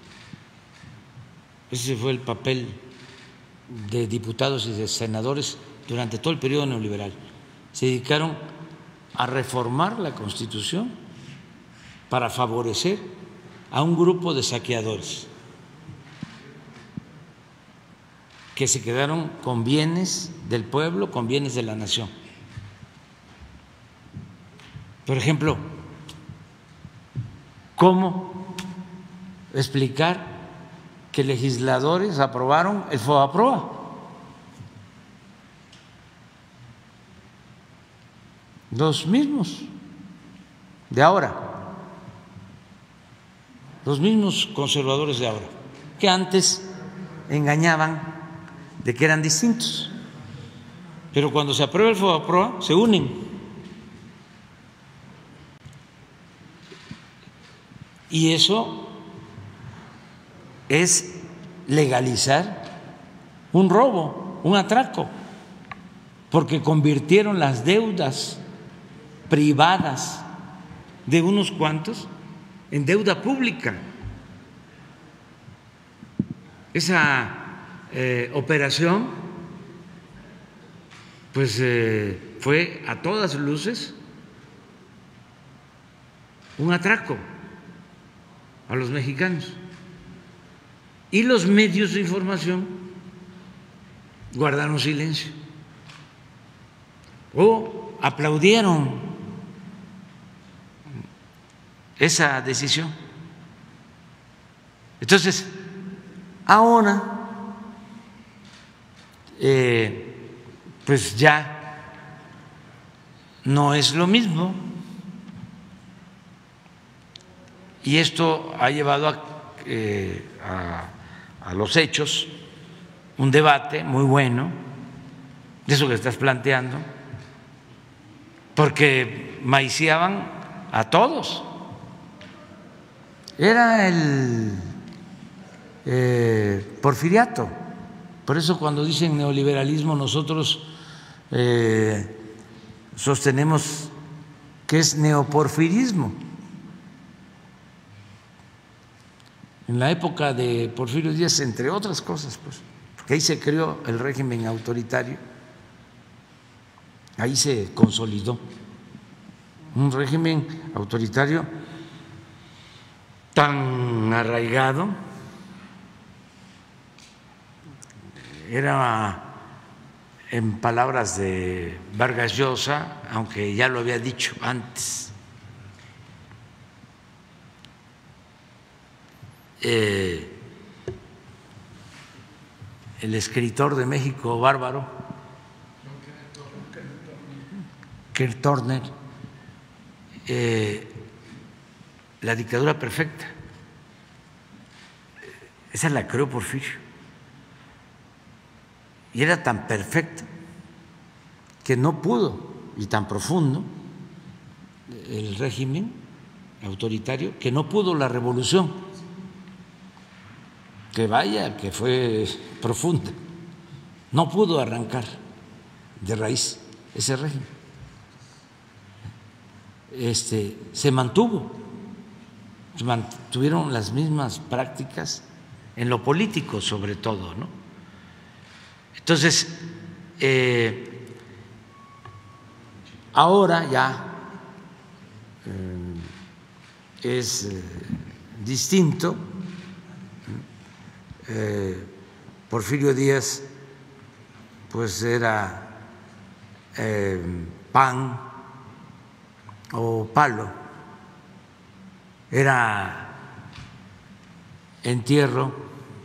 Ese fue el papel de diputados y de senadores durante todo el periodo neoliberal. Se dedicaron a reformar la Constitución para favorecer a un grupo de saqueadores que se quedaron con bienes del pueblo, con bienes de la nación. Por ejemplo, ¿cómo explicar que legisladores aprobaron el FOBAPROA? los mismos de ahora, los mismos conservadores de ahora, que antes engañaban de que eran distintos, pero cuando se aprueba el FOBAPROA se unen. Y eso es legalizar un robo, un atraco, porque convirtieron las deudas privadas de unos cuantos en deuda pública. Esa operación pues fue a todas luces un atraco a los mexicanos, y los medios de información guardaron silencio o aplaudieron esa decisión. Entonces, ahora pues ya no es lo mismo, y esto ha llevado a los hechos un debate muy bueno de eso que estás planteando, porque maiciaban a todos. Era el porfiriato. Por eso cuando dicen neoliberalismo nosotros sostenemos que es neoporfirismo. En la época de Porfirio Díaz, entre otras cosas, pues, porque ahí se creó el régimen autoritario, ahí se consolidó un régimen autoritario tan arraigado, era, en palabras de Vargas Llosa, aunque ya lo había dicho antes, el escritor de México bárbaro, Kurt Turner, la dictadura perfecta, esa la creó Porfirio, y era tan perfecta que no pudo, y tan profundo el régimen autoritario, que no pudo la revolución, que vaya, que fue profunda, no pudo arrancar de raíz ese régimen. Se mantuvieron las mismas prácticas en lo político, sobre todo, ¿no? Entonces, ahora ya es distinto. Porfirio Díaz pues era pan o palo, era entierro,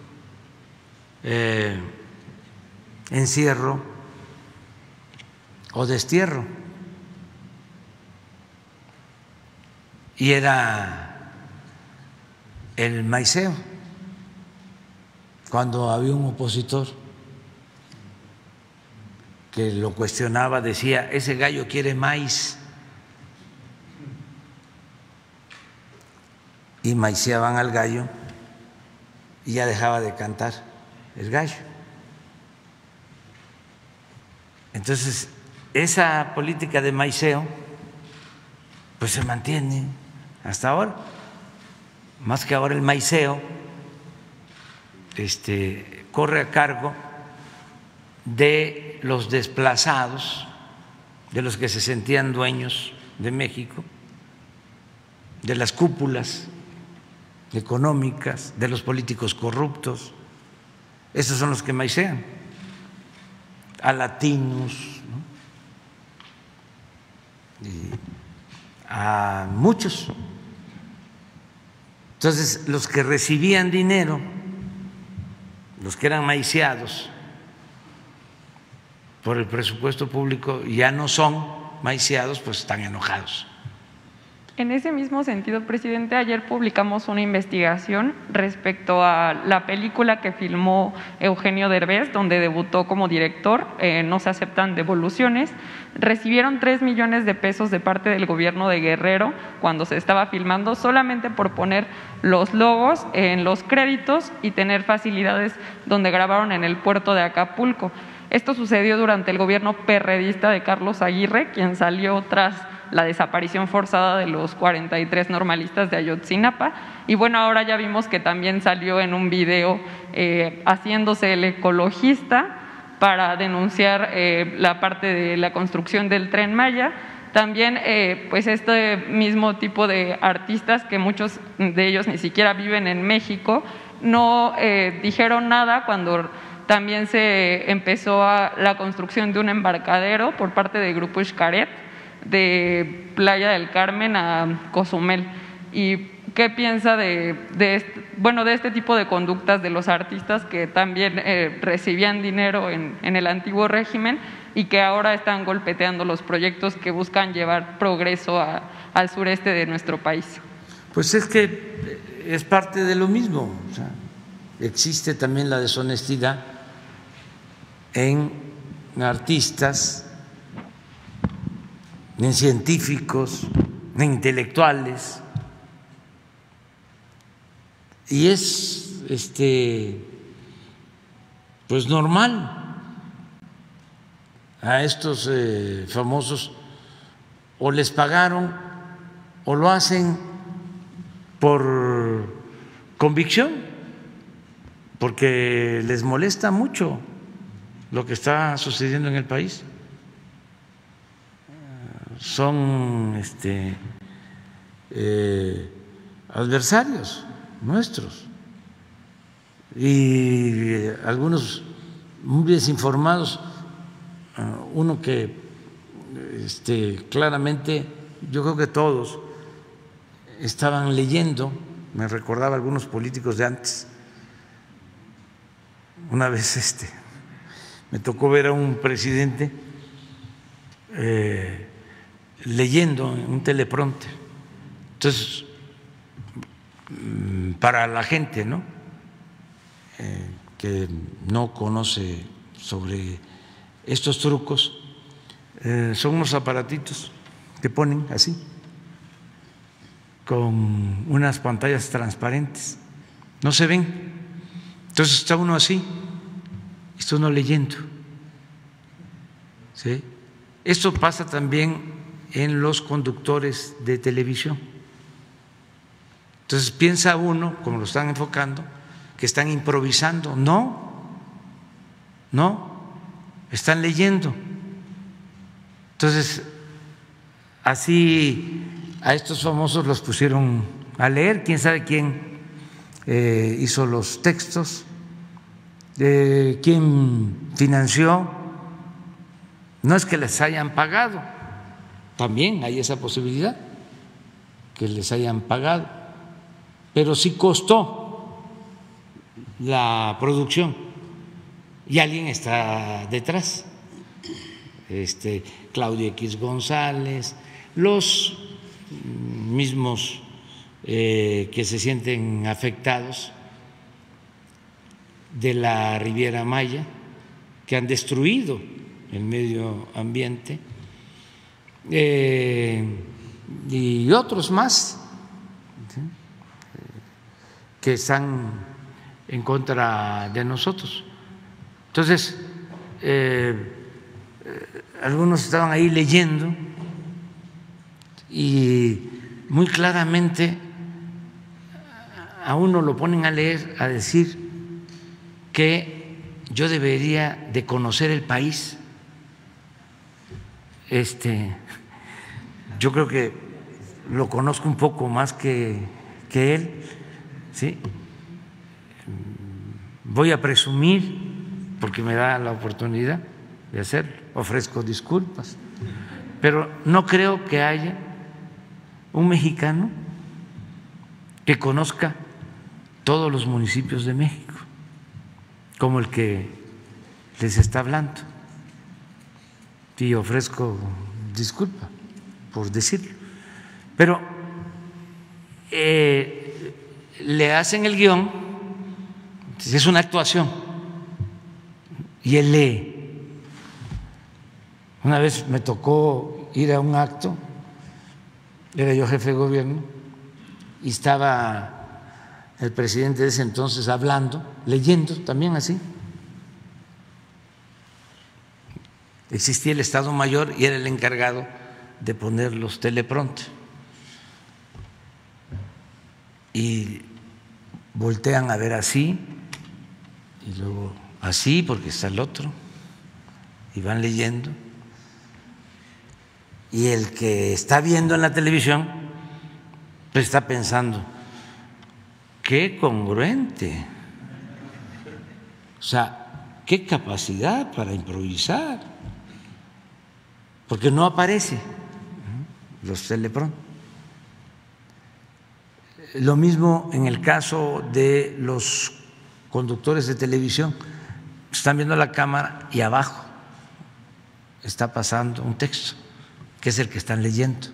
encierro o destierro, y era el maiceo. Cuando había un opositor que lo cuestionaba, decía: ese gallo quiere maíz, y maiceaban al gallo y ya dejaba de cantar el gallo. Entonces, esa política de maiceo pues se mantiene hasta ahora, más que ahora el maiceo corre a cargo de los desplazados, de los que se sentían dueños de México, de las cúpulas económicas, de los políticos corruptos. Esos son los que maicean, a latinos, ¿no? Y a muchos. Entonces, los que recibían dinero, los que eran maiciados por el presupuesto público, ya no son maiciados, pues están enojados. En ese mismo sentido, presidente, ayer publicamos una investigación respecto a la película que filmó Eugenio Derbez, donde debutó como director, No se aceptan devoluciones. Recibieron 3 millones de pesos de parte del gobierno de Guerrero cuando se estaba filmando, solamente por poner los logos en los créditos y tener facilidades donde grabaron en el puerto de Acapulco. Esto sucedió durante el gobierno perredista de Carlos Aguirre, quien salió tras la desaparición forzada de los 43 normalistas de Ayotzinapa. Y bueno, ahora ya vimos que también salió en un video haciéndose el ecologista para denunciar la parte de la construcción del Tren Maya. También pues este mismo tipo de artistas, que muchos de ellos ni siquiera viven en México, no dijeron nada cuando también se empezó la construcción de un embarcadero por parte del Grupo Xcaret de Playa del Carmen a Cozumel. ¿Y qué piensa de este tipo de conductas de los artistas que también recibían dinero en el antiguo régimen y que ahora están golpeteando los proyectos que buscan llevar progreso al sureste de nuestro país? Pues es que es parte de lo mismo. O sea, existe también la deshonestidad en artistas, en científicos, en intelectuales, y es pues normal. A estos famosos o les pagaron o lo hacen por convicción, porque les molesta mucho lo que está sucediendo en el país. Son adversarios nuestros y algunos muy desinformados. Uno que claramente, yo creo que todos estaban leyendo, me recordaba a algunos políticos de antes. Una vez me tocó ver a un presidente leyendo en un teleprompter. Entonces, para la gente, ¿no?, que no conoce sobre estos trucos, son unos aparatitos que ponen así, con unas pantallas transparentes, no se ven. Entonces está uno así, está uno leyendo, ¿sí? Esto pasa también en los conductores de televisión. Entonces piensa uno, como lo están enfocando, que están improvisando. No, están leyendo. Entonces, así a estos famosos los pusieron a leer. Quién sabe quién hizo los textos, quién financió. No es que les hayan pagado, también hay esa posibilidad, que les hayan pagado, pero sí costó la producción y alguien está detrás. Claudia X González, los mismos que se sienten afectados de la Riviera Maya, que han destruido el medio ambiente, y otros más, ¿sí?, que están en contra de nosotros. Entonces, algunos estaban ahí leyendo y muy claramente a uno lo ponen a leer, a decir que yo debería de conocer el país. Yo creo que lo conozco un poco más que él, ¿sí? Voy a presumir, porque me da la oportunidad de hacerlo, ofrezco disculpas, pero no creo que haya un mexicano que conozca todos los municipios de México, como el que les está hablando. Y ofrezco disculpa por decirlo, pero le hacen el guión, es una actuación, y él lee. Una vez me tocó ir a un acto, era yo jefe de gobierno, y estaba el presidente de ese entonces hablando, leyendo también así. Existía el Estado Mayor y era el encargado de poner los teleprompters. Y voltean a ver así, y luego así, porque está el otro, y van leyendo. Y el que está viendo en la televisión, pues está pensando, qué congruente, o sea, qué capacidad para improvisar, porque no aparece los teleprompters. Lo mismo en el caso de los conductores de televisión, están viendo la cámara y abajo está pasando un texto, que es el que están leyendo.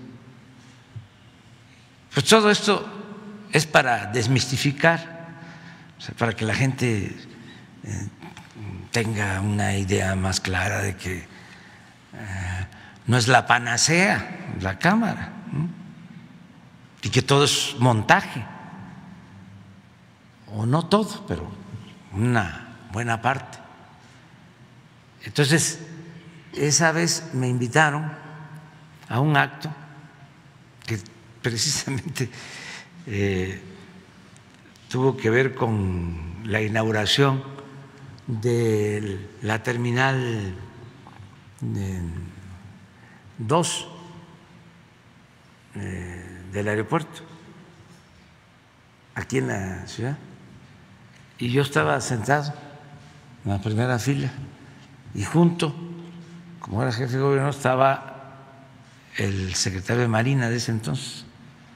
Pues todo esto es para desmistificar, o sea, para que la gente tenga una idea más clara de que no es la panacea la cámara, ¿no? Y que todo es montaje, o no todo, pero una buena parte. Entonces, esa vez me invitaron a un acto que precisamente tuvo que ver con la inauguración de la terminal 2 del aeropuerto, aquí en la ciudad, y yo estaba sentado en la primera fila, y junto, como era jefe de gobierno, estaba el secretario de Marina de ese entonces.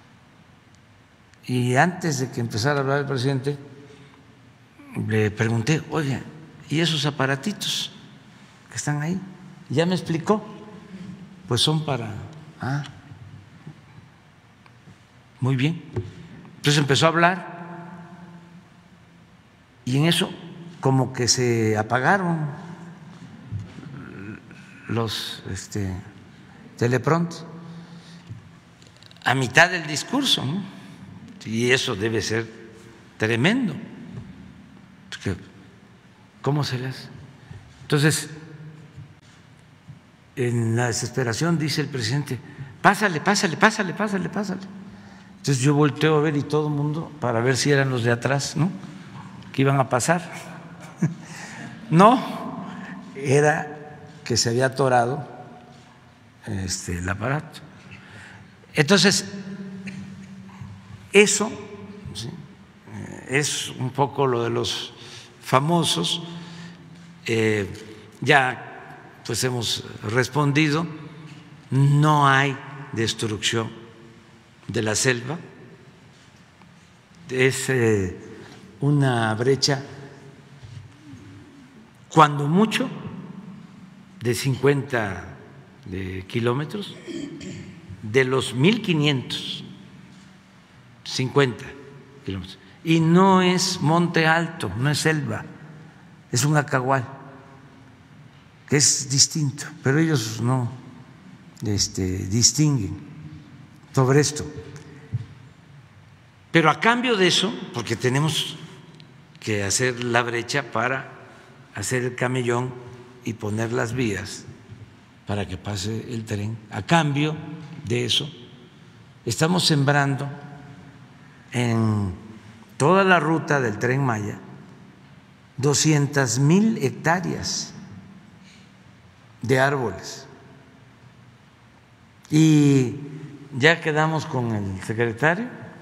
Y antes de que empezara a hablar el presidente, le pregunté, oye, ¿y esos aparatitos que están ahí? Ya me explicó, pues son para... Muy bien. Entonces empezó a hablar y en eso como que se apagaron los teleprompters a mitad del discurso, ¿no? Y eso debe ser tremendo. Porque ¿cómo se las? Entonces, en la desesperación dice el presidente, pásale. Entonces yo volteo a ver y todo el mundo para ver si eran los de atrás, ¿no?, que iban a pasar. No, era que se había atorado el aparato. Entonces, eso, ¿sí?, es un poco lo de los famosos. Ya pues hemos respondido, no hay destrucción de la selva, es una brecha cuando mucho de 50 kilómetros, de los 1.500, 50 kilómetros, y no es monte alto, no es selva, es un acahual, que es distinto, pero ellos no distinguen sobre esto. Pero a cambio de eso, porque tenemos que hacer la brecha para hacer el camellón y poner las vías para que pase el tren, a cambio de eso estamos sembrando en toda la ruta del Tren Maya 200,000 hectáreas de árboles. Y ya quedamos con el secretario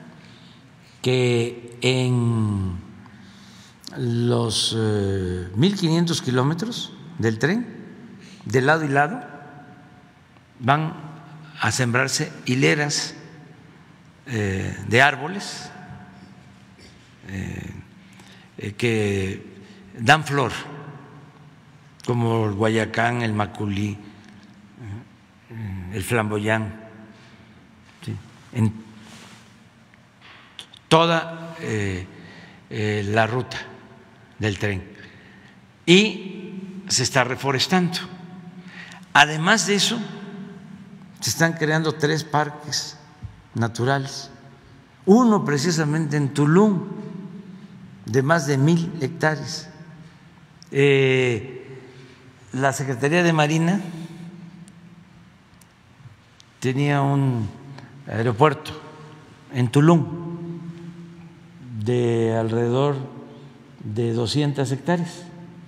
que en los 1.500 kilómetros del tren, de lado y lado, van a sembrarse hileras de árboles que dan flor, como el guayacán, el maculí, el Flamboyán, ¿sí? En toda la ruta del tren, y se está reforestando. Además de eso, se están creando 3 parques naturales, uno precisamente en Tulum, de más de 1,000 hectáreas. La Secretaría de Marina tenía un aeropuerto en Tulum de alrededor de 200 hectáreas.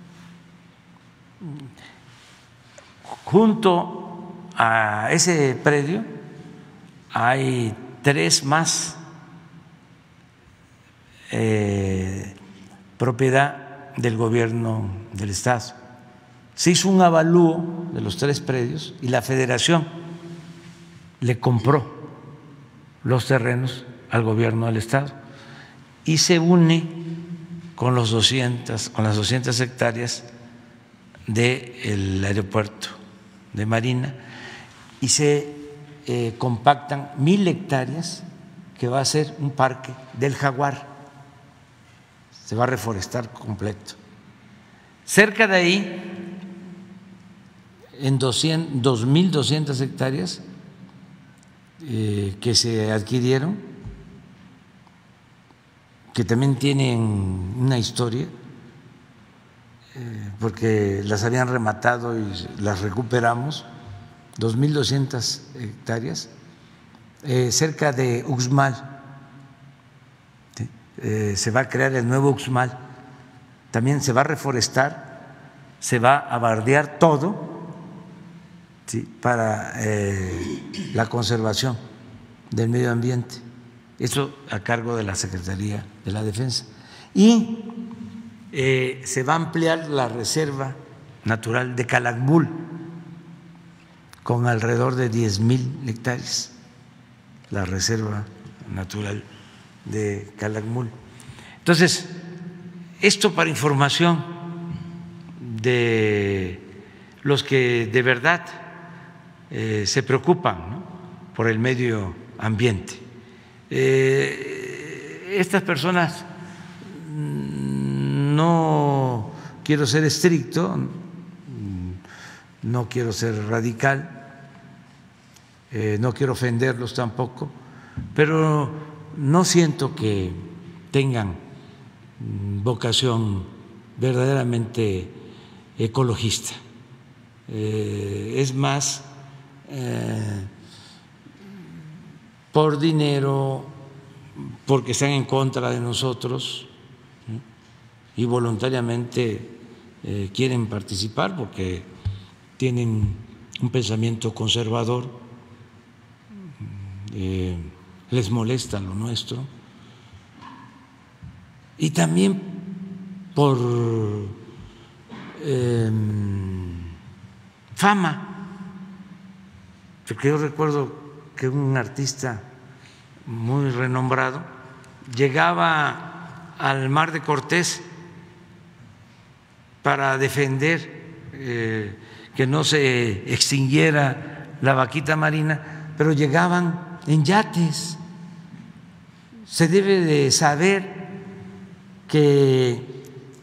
Junto a ese predio hay 3 más, propiedad del gobierno del estado. Se hizo un avalúo de los 3 predios y la Federación le compró los terrenos al gobierno del estado y se une con las 200 hectáreas del aeropuerto de Marina y se compactan 1,000 hectáreas que va a ser un parque del jaguar. Se va a reforestar completo. Cerca de ahí, en 2,200 hectáreas que se adquirieron, que también tienen una historia, porque las habían rematado y las recuperamos, 2,200 hectáreas, cerca de Uxmal. Se va a crear el nuevo Uxmal, también se va a reforestar, se va a bardear todo, ¿sí?, para la conservación del medio ambiente, eso a cargo de la Secretaría de la Defensa. Y se va a ampliar la Reserva Natural de Calakmul con alrededor de 10,000 hectáreas, la Reserva Natural de Calakmul. Entonces, esto para información de los que de verdad se preocupan, ¿no?, por el medio ambiente. Estas personas, no quiero ser estricto, no quiero ser radical, no quiero ofenderlos tampoco, pero no siento que tengan vocación verdaderamente ecologista. Es más por dinero, porque están en contra de nosotros, ¿sí?, y voluntariamente quieren participar porque tienen un pensamiento conservador, les molesta lo nuestro, y también por fama, porque yo recuerdo que un artista muy renombrado llegaba al Mar de Cortés para defender que no se extinguiera la vaquita marina, pero llegaban en yates. Se debe de saber que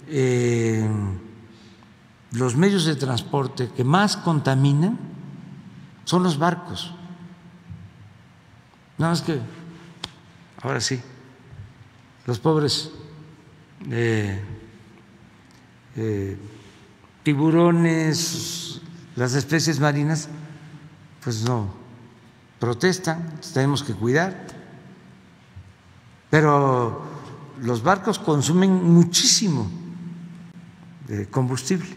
los medios de transporte que más contaminan son los barcos. Nada más que ahora sí, los pobres tiburones, las especies marinas, pues no protestan, tenemos que cuidar, pero los barcos consumen muchísimo combustible,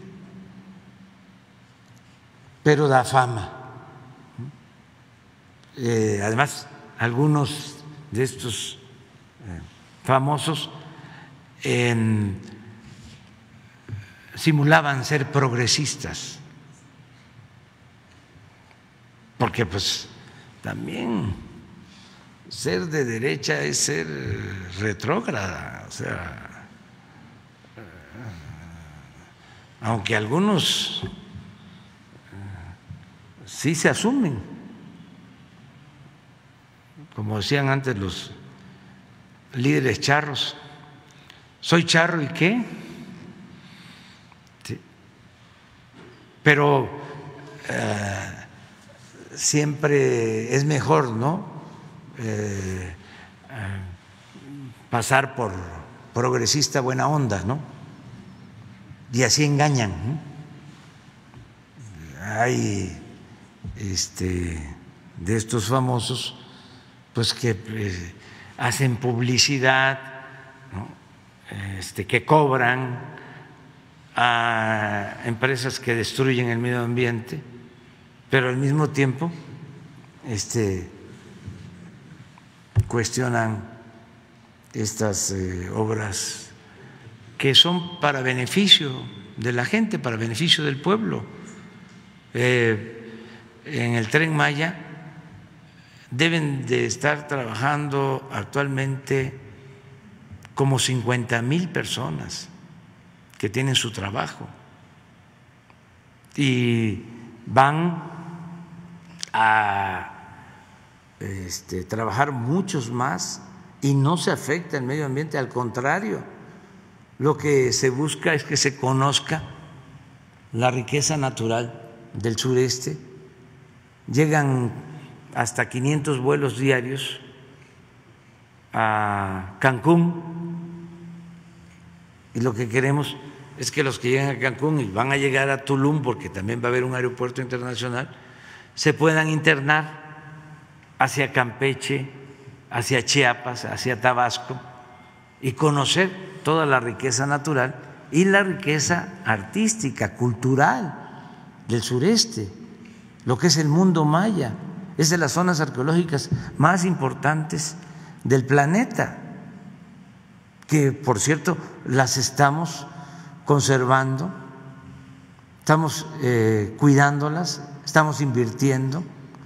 pero da fama. Además, algunos de estos famosos simulaban ser progresistas, porque pues también ser de derecha es ser retrógrada, o sea, aunque algunos sí se asumen como decían antes los líderes charros, soy charro y qué, sí. Pero siempre es mejor, ¿no? Pasar por progresista buena onda, ¿no? Y así engañan, ¿no? Hay de estos famosos, pues que hacen publicidad, ¿no? Que cobran a empresas que destruyen el medio ambiente, pero al mismo tiempo cuestionan estas obras que son para beneficio de la gente, para beneficio del pueblo. En el Tren Maya deben de estar trabajando actualmente como 50,000 personas que tienen su trabajo y van a trabajar muchos más y no se afecta el medio ambiente, al contrario, lo que se busca es que se conozca la riqueza natural del sureste. Llegan hasta 500 vuelos diarios a Cancún y lo que queremos es que los que llegan a Cancún y van a llegar a Tulum, porque también va a haber un aeropuerto internacional, se puedan internar hacia Campeche, hacia Chiapas, hacia Tabasco y conocer toda la riqueza natural y la riqueza artística, cultural del sureste, lo que es el mundo maya. Es de las zonas arqueológicas más importantes del planeta, que por cierto las estamos conservando, estamos cuidándolas, estamos invirtiendo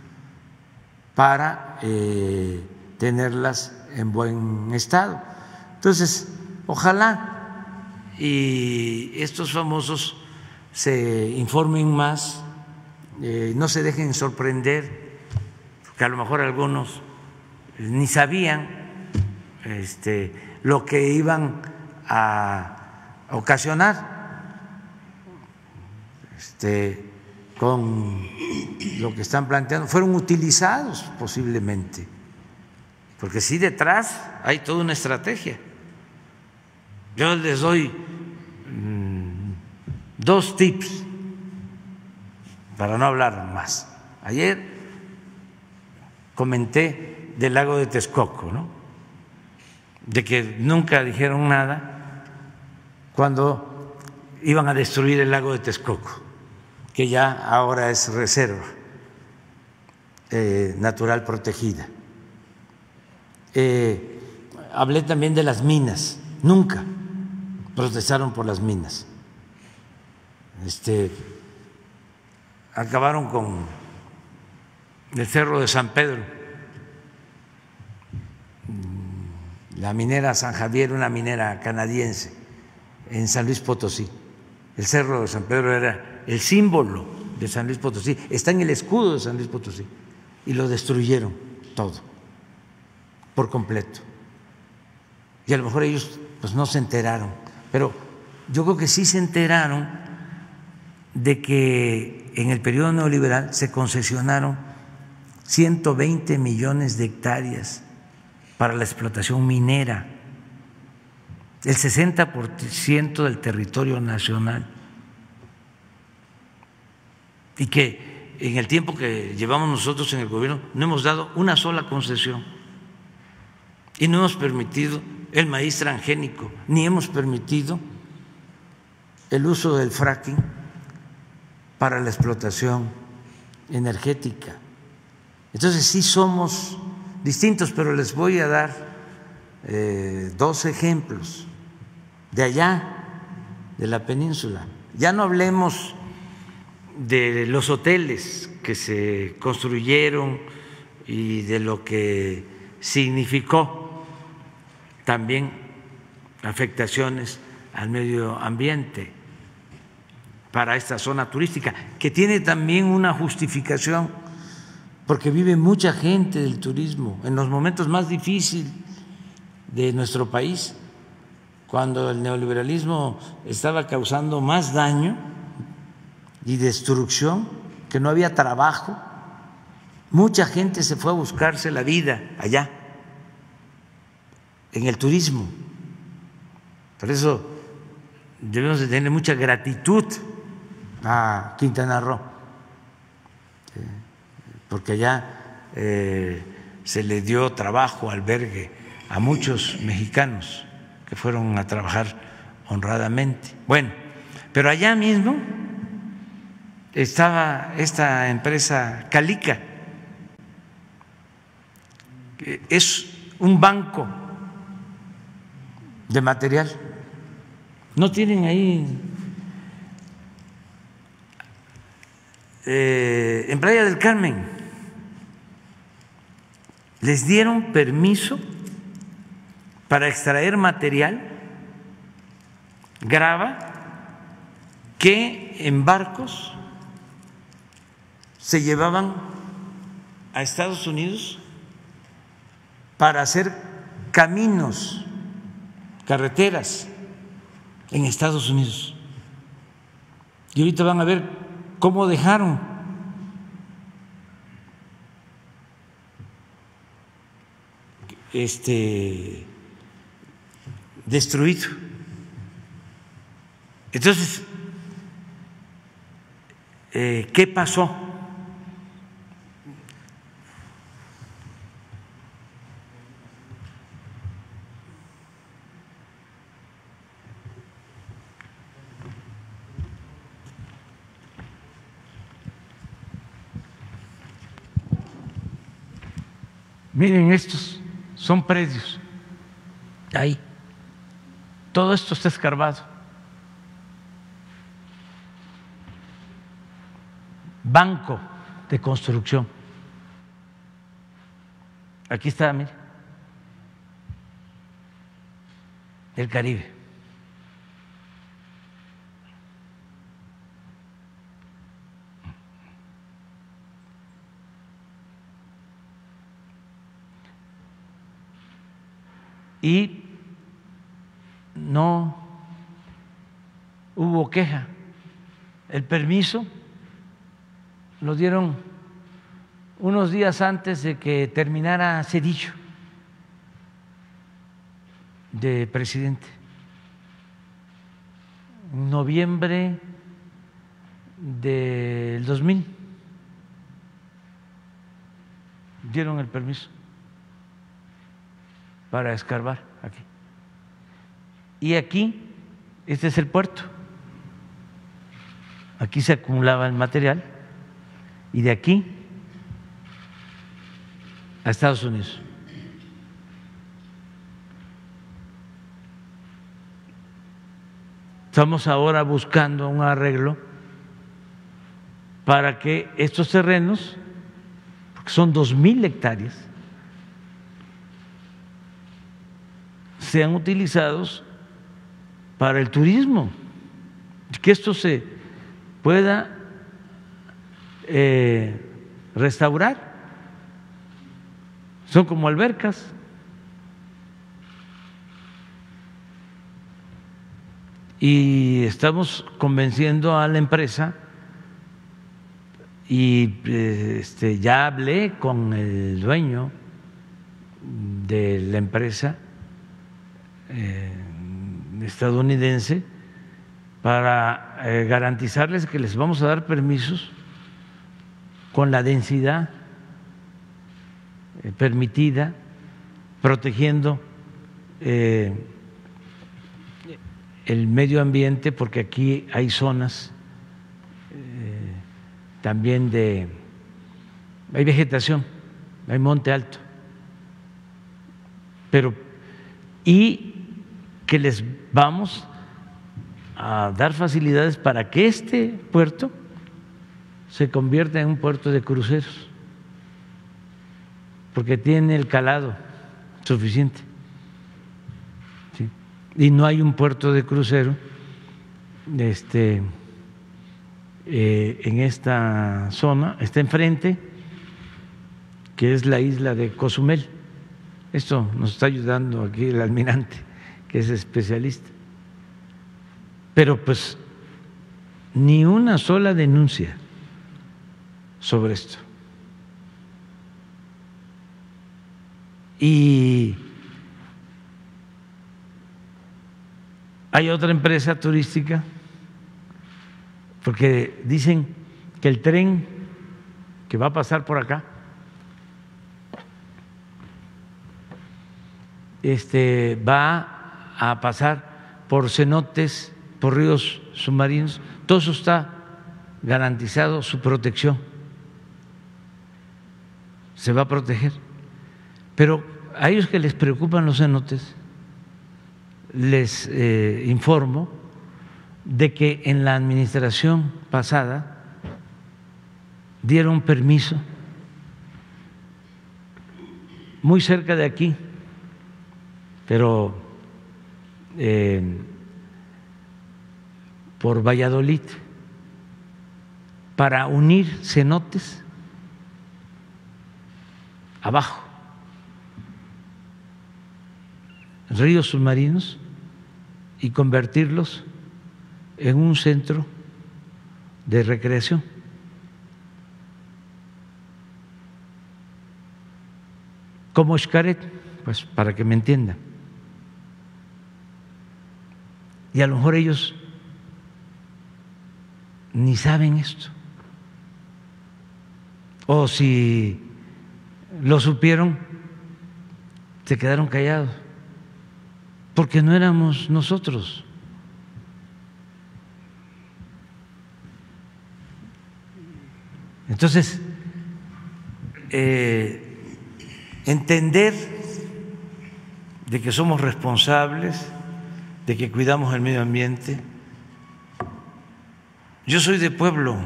para tenerlas en buen estado. Entonces, ojalá y estos famosos se informen más, no se dejen sorprender, que a lo mejor algunos ni sabían lo que iban a ocasionar con lo que están planteando. Fueron utilizados posiblemente, porque sí, detrás hay toda una estrategia. Yo les doy 2 tips para no hablar más. Ayer comenté del lago de Texcoco, ¿no? De que nunca dijeron nada cuando iban a destruir el lago de Texcoco, que ya ahora es reserva natural protegida. Hablé también de las minas. Nunca protestaron por las minas. Acabaron con el Cerro de San Pedro, la minera San Javier, una minera canadiense en San Luis Potosí. El Cerro de San Pedro era el símbolo de San Luis Potosí, está en el escudo de San Luis Potosí, y lo destruyeron todo, por completo. Y a lo mejor ellos pues no se enteraron, pero yo creo que sí se enteraron de que en el periodo neoliberal se concesionaron 120 millones de hectáreas para la explotación minera, el 60% del territorio nacional, y que en el tiempo que llevamos nosotros en el gobierno no hemos dado una sola concesión y no hemos permitido el maíz transgénico, ni hemos permitido el uso del fracking para la explotación energética. Entonces sí somos distintos, pero les voy a dar 2 ejemplos de allá, de la península. Ya no hablemos de los hoteles que se construyeron y de lo que significó también afectaciones al medio ambiente para esta zona turística, que tiene también una justificación porque vive mucha gente del turismo en los momentos más difíciles de nuestro país, cuando el neoliberalismo estaba causando más daño y destrucción, que no había trabajo. Mucha gente se fue a buscarse la vida allá, en el turismo. Por eso debemos de tener mucha gratitud a Quintana Roo, porque allá se le dio trabajo, albergue a muchos mexicanos que fueron a trabajar honradamente. Bueno, pero allá mismo estaba esta empresa Calica, que es un banco de material. ¿No tienen ahí en Playa del Carmen? Les dieron permiso para extraer material, grava, que en barcos se llevaban a Estados Unidos para hacer caminos, carreteras en Estados Unidos. Y ahorita van a ver cómo dejaron destruido. Entonces, ¿qué pasó? Miren, estos son predios. Ahí. Todo esto está escarbado. Banco de construcción. Aquí está, mire. El Caribe. Y no hubo queja. El permiso lo dieron unos días antes de que terminara Cedillo de presidente. En noviembre del 2000 dieron el permiso para escarbar aquí. Y aquí, este es el puerto. Aquí se acumulaba el material y de aquí a Estados Unidos. Estamos ahora buscando un arreglo para que estos terrenos, porque son 2,000 hectáreas, sean utilizados para el turismo, que esto se pueda restaurar. Son como albercas. Y estamos convenciendo a la empresa y ya hablé con el dueño de la empresa estadounidense para garantizarles que les vamos a dar permisos con la densidad permitida, protegiendo el medio ambiente, porque aquí hay zonas también hay vegetación, hay monte alto, y que les vamos a dar facilidades para que este puerto se convierta en un puerto de cruceros, porque tiene el calado suficiente. ¿Sí? Y no hay un puerto de crucero en esta zona, está enfrente que es la isla de Cozumel. Esto nos está ayudando aquí el almirante, que es especialista. Pero pues ni una sola denuncia sobre esto. Y hay otra empresa turística, porque dicen que el tren que va a pasar por acá va a pasar por cenotes, por ríos submarinos. Todo eso está garantizado, su protección se va a proteger. Pero a ellos que les preocupan los cenotes, les informo de que en la administración pasada dieron permiso muy cerca de aquí, pero por Valladolid, para unir cenotes abajo, ríos submarinos, y convertirlos en un centro de recreación. Como Xcaret, pues para que me entiendan. Y a lo mejor ellos ni saben esto. O si lo supieron, se quedaron callados, porque no éramos nosotros. Entonces, entender de que somos responsables, de que cuidamos el medio ambiente. Yo soy de pueblo,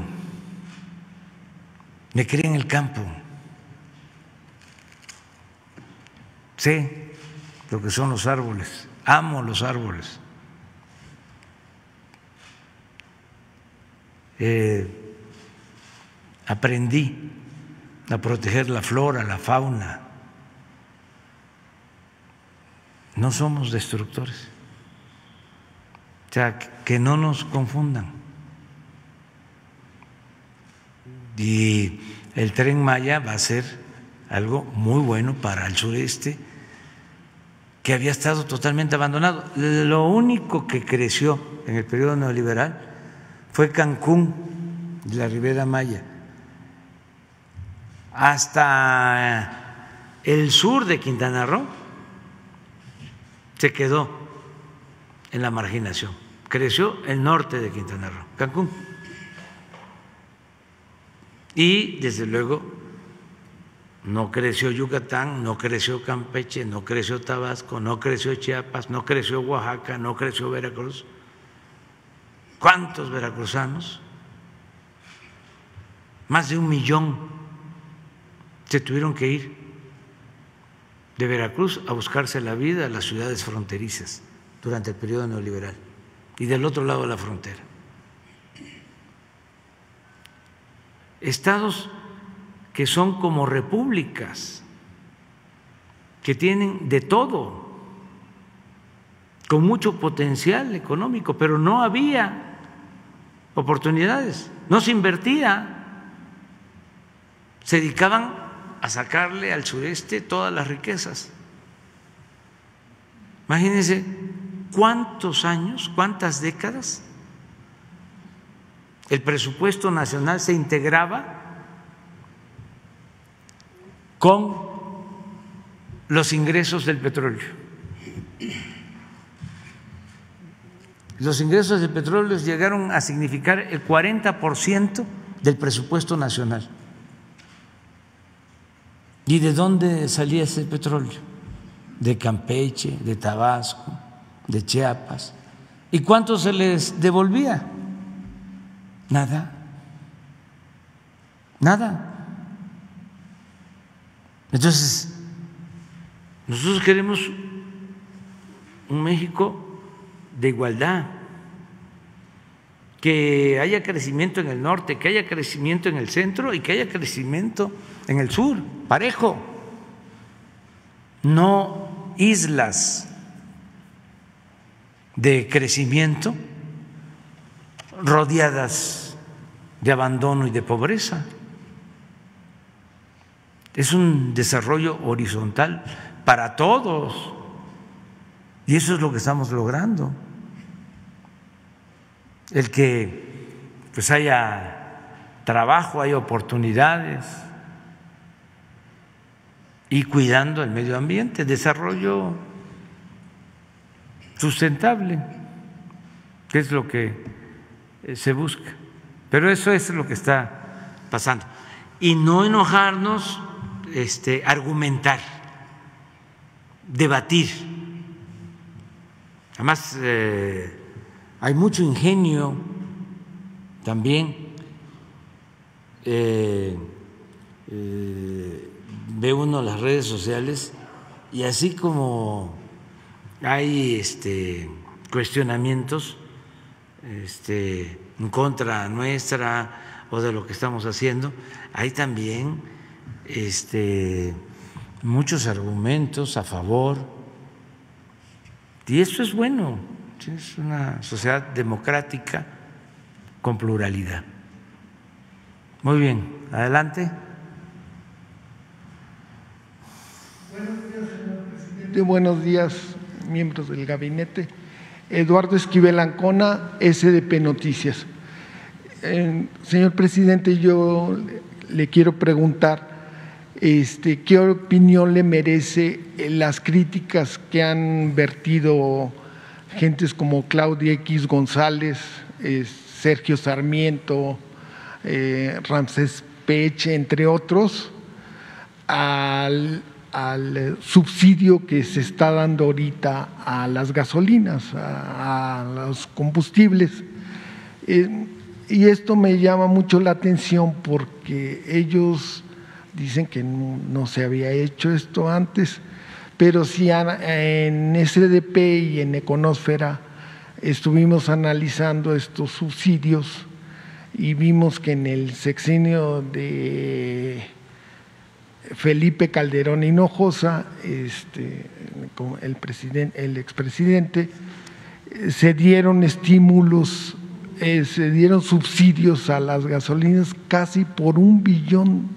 me crié en el campo, sé lo que son los árboles, amo los árboles. Aprendí a proteger la flora, la fauna. No somos destructores. O sea, que no nos confundan. Y el Tren Maya va a ser algo muy bueno para el sureste, que había estado totalmente abandonado. Lo único que creció en el periodo neoliberal fue Cancún y la Ribera Maya. Hasta el sur de Quintana Roo se quedó en la marginación. Creció el norte de Quintana Roo, Cancún. Y desde luego no creció Yucatán, no creció Campeche, no creció Tabasco, no creció Chiapas, no creció Oaxaca, no creció Veracruz. ¿Cuántos veracruzanos? Más de 1 millón se tuvieron que ir de Veracruz a buscarse la vida a las ciudades fronterizas durante el periodo neoliberal y del otro lado de la frontera. Estados que son como repúblicas, que tienen de todo, con mucho potencial económico, pero no había oportunidades, no se invertía, se dedicaban a sacarle al sureste todas las riquezas. Imagínense cuántos años, cuántas décadas el presupuesto nacional se integraba con los ingresos del petróleo. Los ingresos del petróleo llegaron a significar el 40% del presupuesto nacional. ¿Y de dónde salía ese petróleo? De Campeche, de Tabasco, de Chiapas. ¿Y cuánto se les devolvía? Nada, nada. Entonces, nosotros queremos un México de igualdad, que haya crecimiento en el norte, que haya crecimiento en el centro y que haya crecimiento en el sur, parejo, no islas de crecimiento rodeadas de abandono y de pobreza. Es un desarrollo horizontal para todos y eso es lo que estamos logrando. El que pues haya trabajo, haya oportunidades y cuidando el medio ambiente, desarrollo sustentable, que es lo que se busca. Pero eso es lo que está pasando. Y no enojarnos, argumentar, debatir. Además, hay mucho ingenio también. Ve uno las redes sociales y así como hay cuestionamientos en contra nuestra o de lo que estamos haciendo, hay también muchos argumentos a favor y eso es bueno. Es una sociedad democrática con pluralidad. Muy bien, adelante. Buenos días, señor presidente. Buenos días, miembros del gabinete. Eduardo Esquivel Ancona, SDP Noticias. Señor presidente, yo le quiero preguntar qué opinión le merece las críticas que han vertido gentes como Claudia X González, Sergio Sarmiento, Ramsés Peche, entre otros, al subsidio que se está dando ahorita a las gasolinas, a los combustibles. Y esto me llama mucho la atención porque ellos dicen que no se había hecho esto antes, pero sí en SDP y en Econósfera estuvimos analizando estos subsidios y vimos que en el sexenio de Felipe Calderón Hinojosa, el expresidente, se dieron estímulos, se dieron subsidios a las gasolinas casi por $1 billón,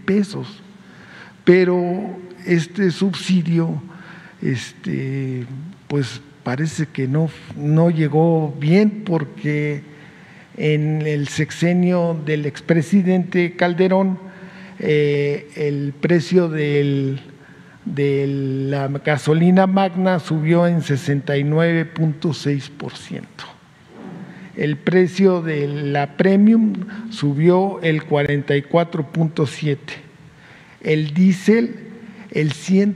pero este subsidio pues parece que no llegó bien porque en el sexenio del expresidente Calderón el precio de la gasolina magna subió en 69.6%. El precio de la premium subió el 44.7%. El diésel el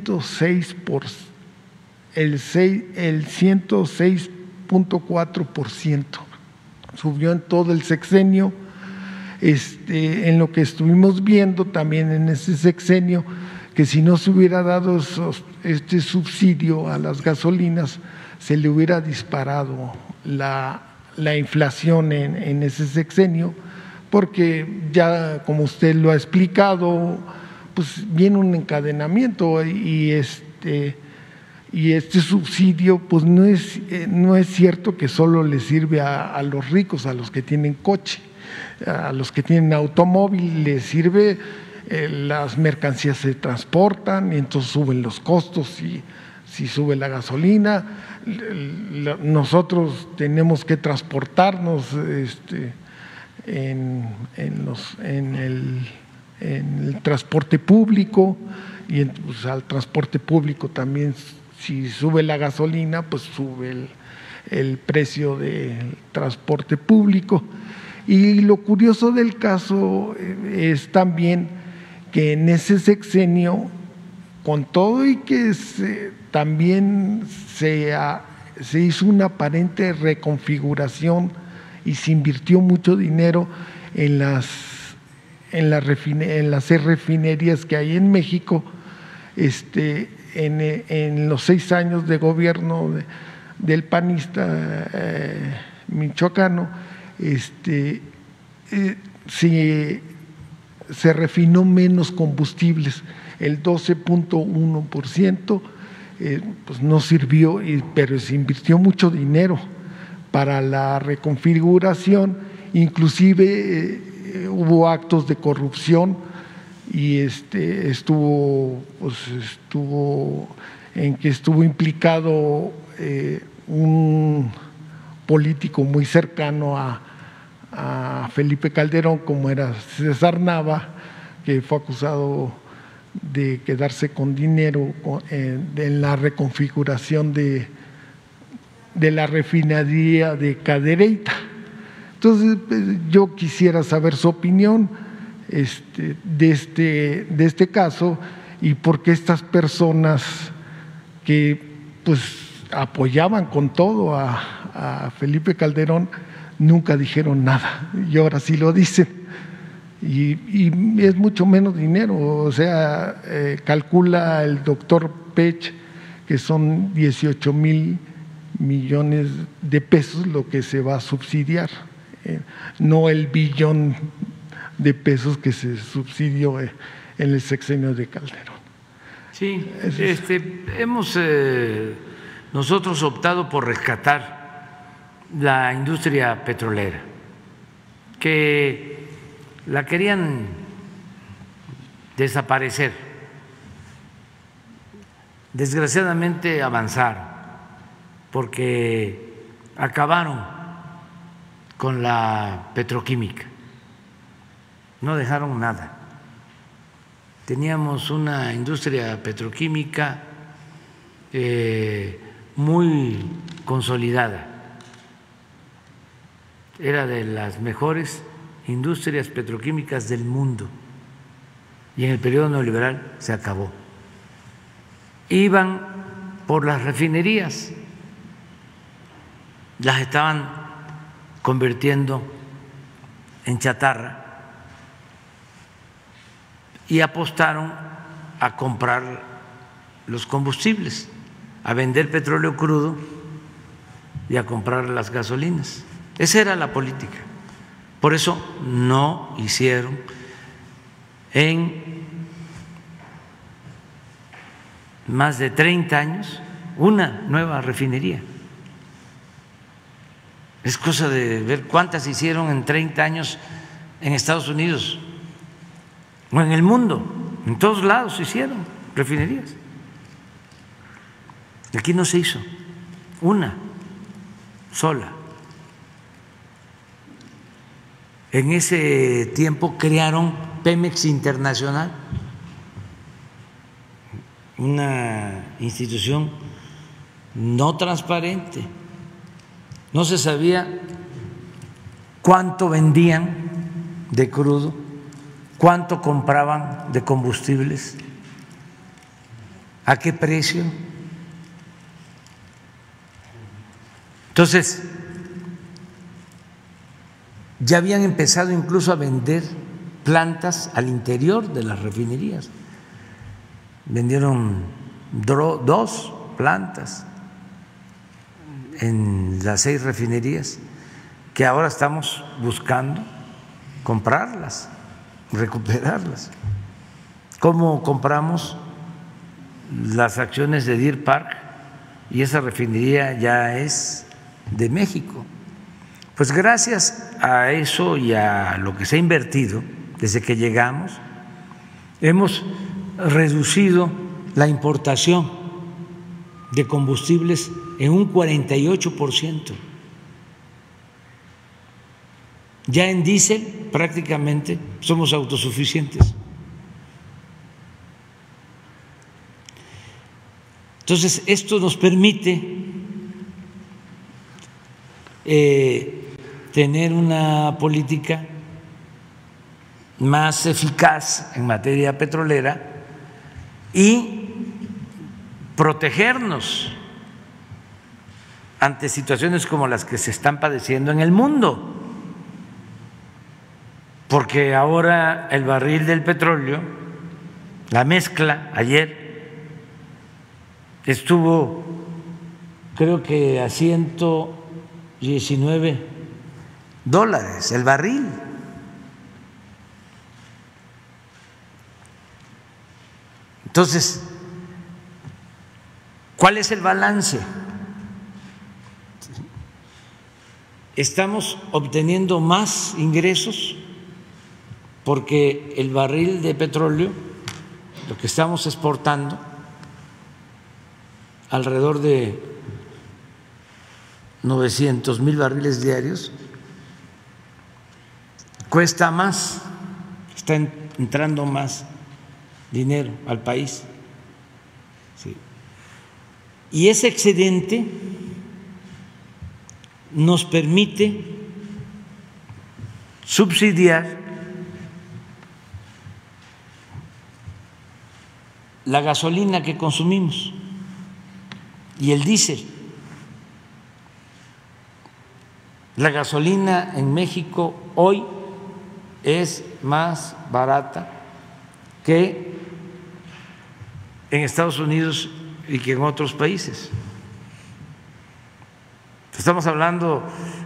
106.4%. Subió en todo el sexenio. En lo que estuvimos viendo también en ese sexenio, que si no se hubiera dado este subsidio a las gasolinas, se le hubiera disparado la inflación en ese sexenio, porque ya como usted lo ha explicado, pues viene un encadenamiento y este subsidio pues no es cierto que solo le sirve a los ricos, a los que tienen coche, a los que tienen automóvil les sirve, las mercancías se transportan y entonces suben los costos y si sube la gasolina, nosotros tenemos que transportarnos en el transporte público y pues, al transporte público también si sube la gasolina pues sube el precio del transporte público. Y lo curioso del caso es también que en ese sexenio, con todo y que también se hizo una aparente reconfiguración y se invirtió mucho dinero en las refinerías que hay en México, en los 6 años de gobierno del panista michoacano, se refinó menos combustibles, el 12.1%, pues no sirvió, pero se invirtió mucho dinero para la reconfiguración, inclusive hubo actos de corrupción y estuvo implicado un político muy cercano a Felipe Calderón, como era César Nava, que fue acusado de quedarse con dinero en la reconfiguración de la refinería de Cadereyta. Entonces, yo quisiera saber su opinión de este caso y por qué estas personas que pues apoyaban con todo a Felipe Calderón nunca dijeron nada y ahora sí lo dicen. Y es mucho menos dinero, o sea, calcula el doctor Pech que son 18,000 millones de pesos lo que se va a subsidiar, no el billón de pesos que se subsidió en el sexenio de Calderón. Sí, hemos nosotros optado por rescatar la industria petrolera, que la querían desaparecer. Desgraciadamente avanzaron, porque acabaron con la petroquímica, no dejaron nada. Teníamos una industria petroquímica muy consolidada, era de las mejores industrias petroquímicas del mundo y en el periodo neoliberal se acabó. Iban por las refinerías, las estaban convirtiendo en chatarra y apostaron a comprar los combustibles, a vender petróleo crudo y a comprar las gasolinas. Esa era la política. Por eso no hicieron en más de 30 años una nueva refinería. Es cosa de ver cuántas hicieron en 30 años en Estados Unidos o en el mundo. En todos lados se hicieron refinerías. Aquí no se hizo una sola. En ese tiempo crearon Pemex Internacional, una institución no transparente. No se sabía cuánto vendían de crudo, cuánto compraban de combustibles, a qué precio. Entonces, ya habían empezado incluso a vender plantas al interior de las refinerías. Vendieron 2 plantas en las 6 refinerías que ahora estamos buscando comprarlas, recuperarlas. ¿Cómo compramos las acciones de Deer Park? Y esa refinería ya es de México. Pues gracias a eso y a lo que se ha invertido desde que llegamos, hemos reducido la importación de combustibles en un 48%. Ya en diésel prácticamente somos autosuficientes. Entonces, esto nos permite tener una política más eficaz en materia petrolera y protegernos ante situaciones como las que se están padeciendo en el mundo, porque ahora el barril del petróleo, la mezcla, ayer estuvo creo que a $119 dólares el barril. Entonces, ¿cuál es el balance? Estamos obteniendo más ingresos porque el barril de petróleo, lo que estamos exportando, alrededor de 900,000 barriles diarios, cuesta más, está entrando más dinero al país. Sí. Y ese excedente nos permite subsidiar la gasolina que consumimos y el diésel. La gasolina en México hoy es más barata que en Estados Unidos y que en otros países. Estamos hablando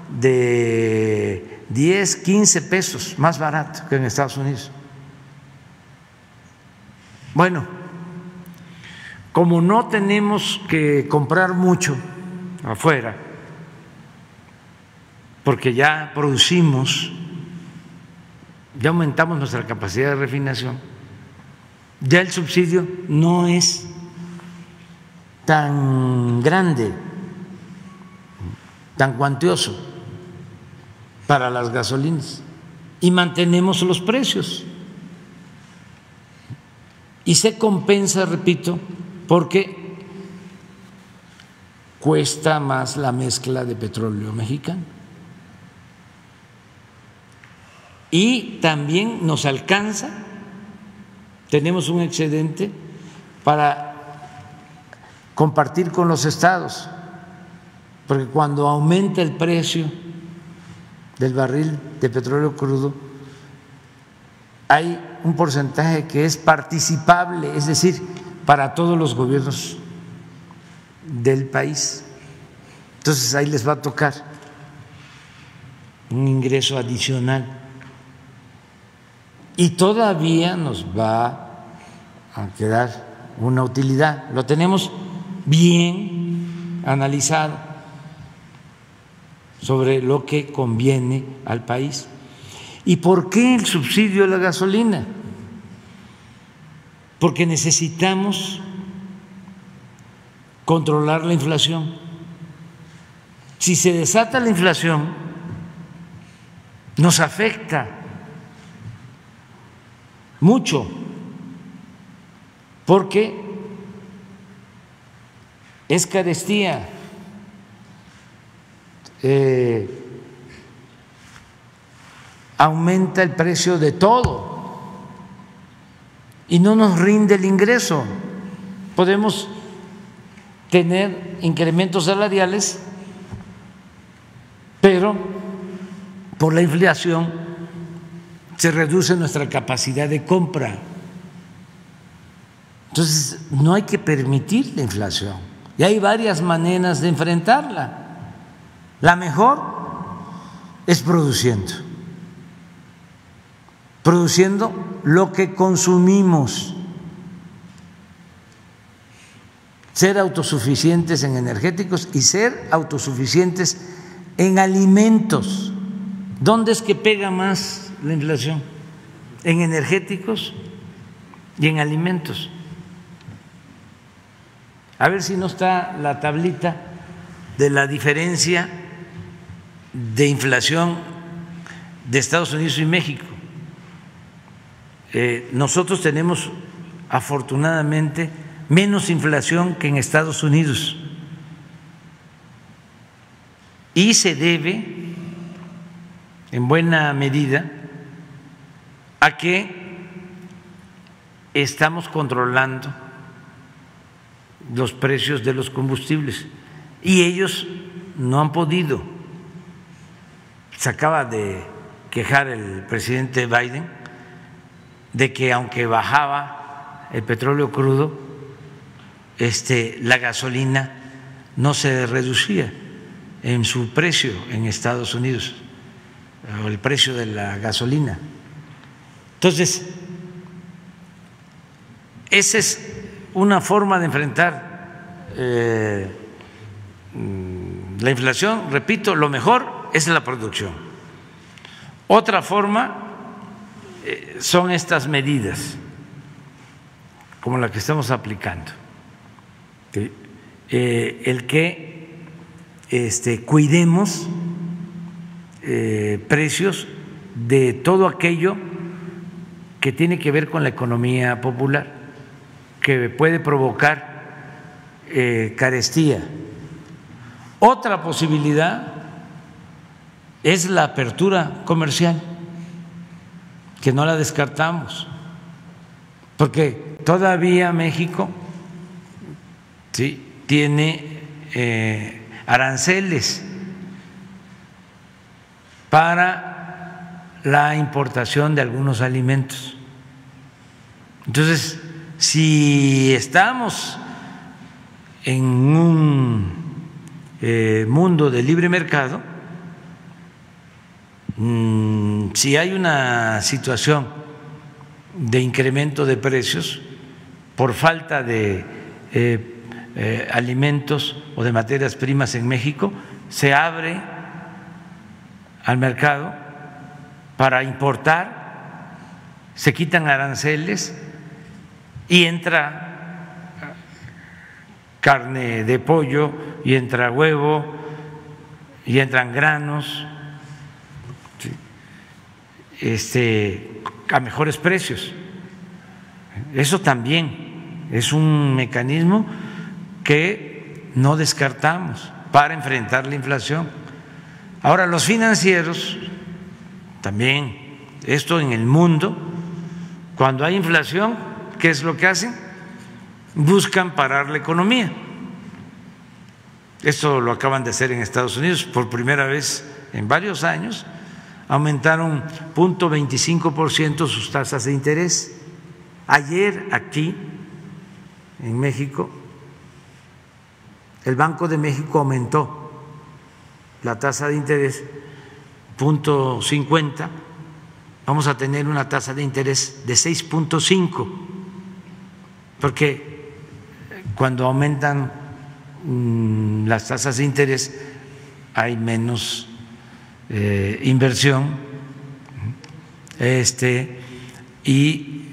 de 10, 15 pesos más barato que en Estados Unidos. Bueno, como no tenemos que comprar mucho afuera, porque ya producimos, ya aumentamos nuestra capacidad de refinación, ya el subsidio no es tan grande, tan cuantioso para las gasolinas, y mantenemos los precios. Y se compensa, repito, porque cuesta más la mezcla de petróleo mexicano. Y también nos alcanza, tenemos un excedente para compartir con los estados, porque cuando aumenta el precio del barril de petróleo crudo, hay un porcentaje que es participable, es decir, para todos los gobiernos del país. Entonces ahí les va a tocar un ingreso adicional y todavía nos va a quedar una utilidad. Lo tenemos bien analizado sobre lo que conviene al país. ¿Y por qué el subsidio a la gasolina? Porque necesitamos controlar la inflación. Si se desata la inflación, nos afecta mucho, porque es carestía. Aumenta el precio de todo y no nos rinde el ingreso. Podemos tener incrementos salariales, pero por la inflación se reduce nuestra capacidad de compra. Entonces no hay que permitir la inflación y hay varias maneras de enfrentarla. La mejor es produciendo lo que consumimos, ser autosuficientes en energéticos y ser autosuficientes en alimentos. ¿Dónde es que pega más la inflación? En energéticos y en alimentos. A ver si no está la tablita de la diferencia de inflación de Estados Unidos y México. Nosotros tenemos afortunadamente menos inflación que en Estados Unidos y se debe en buena medida a que estamos controlando los precios de los combustibles y ellos no han podido. Se acaba de quejar el presidente Biden de que aunque bajaba el petróleo crudo, la gasolina no se reducía en su precio en Estados Unidos. o el precio de la gasolina. Entonces, esa es una forma de enfrentar la inflación. Repito, lo mejor es la producción. Otra forma son estas medidas, como la que estamos aplicando. El que cuidemos precios de todo aquello que tiene que ver con la economía popular, que puede provocar carestía. Otra posibilidad es la apertura comercial, que no la descartamos, porque todavía México tiene aranceles para la importación de algunos alimentos. Entonces, si estamos en un mundo de libre mercado, si hay una situación de incremento de precios por falta de alimentos o de materias primas en México, se abre al mercado para importar, se quitan aranceles y entra carne de pollo, y entra huevo, y entran granos, a mejores precios. Eso también es un mecanismo que no descartamos para enfrentar la inflación. Ahora, los financieros también, esto en el mundo, cuando hay inflación, ¿qué es lo que hacen? Buscan parar la economía. Esto lo acaban de hacer en Estados Unidos por primera vez en varios años. Aumentaron 0.25% sus tasas de interés. Ayer aquí en México, el Banco de México aumentó la tasa de interés 0.50. Vamos a tener una tasa de interés de 6.5, porque cuando aumentan las tasas de interés hay menos inversión y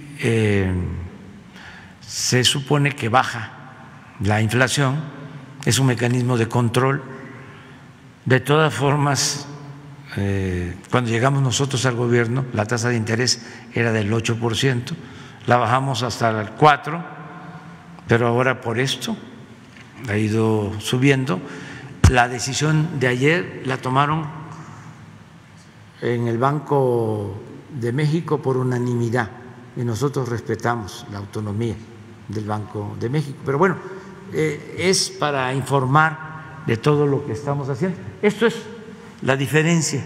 se supone que baja la inflación, es un mecanismo de control. De todas formas, cuando llegamos nosotros al gobierno, la tasa de interés era del 8%, la bajamos hasta el 4%, pero ahora por esto ha ido subiendo. La decisión de ayer la tomaron en el Banco de México por unanimidad y nosotros respetamos la autonomía del Banco de México. Pero bueno, es para informar de todo lo que estamos haciendo. Esto es la diferencia.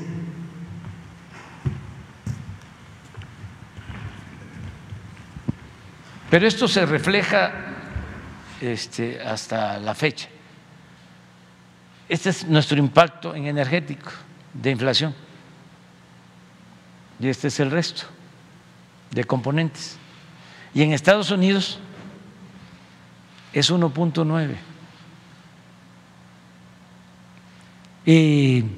Pero esto se refleja hasta la fecha. Este es nuestro impacto en energético de inflación. Y este es el resto de componentes. Y en Estados Unidos es 1.9. Y